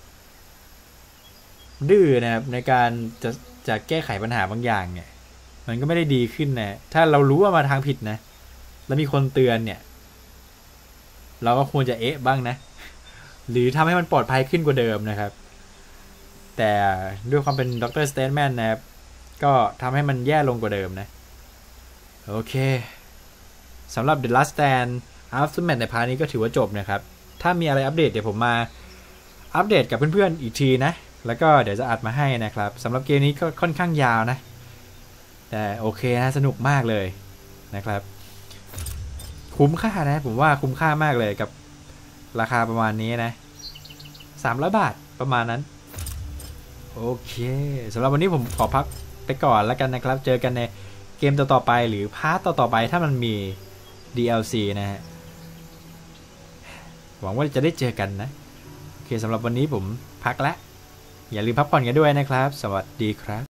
ดื้อนะครับในการจะแก้ไขปัญหาบางอย่างเนี่ยมันก็ไม่ได้ดีขึ้นนะถ้าเรารู้ว่ามาทางผิดนะแล้วมีคนเตือนเนี่ยเราก็ควรจะบ้างนะหรือทำให้มันปลอดภัยขึ้นกว่าเดิมนะครับแต่ด้วยความเป็นดร. Statement นะครับก็ทำให้มันแย่ลงกว่าเดิมนะโอเคสำหรับ The Last Stand Aftermath ในพาร์ทนี้ก็ถือว่าจบนะครับถ้ามีอะไรอัปเดตเดี๋ยวผมมาอัปเดตกับเพื่อนๆอีกทีนะแล้วก็เดี๋ยวจะอัดมาให้นะครับสำหรับเกมนี้ก็ค่อนข้างยาวนะแต่โอเคนะสนุกมากเลยนะครับคุ้มค่านะผมว่าคุ้มค่ามากเลยกับราคาประมาณนี้นะ300 บาทประมาณนั้นโอเคสำหรับวันนี้ผมขอพักไปก่อนแล้วกันนะครับเจอกันในเกมต่อๆไปหรือพาร์ทต่อๆไปถ้ามันมี DLC นะฮะหวังว่าจะได้เจอกันนะโอเคสำหรับวันนี้ผมพักแล้วอย่าลืมพักผ่อนกันด้วยนะครับสวัสดีครับ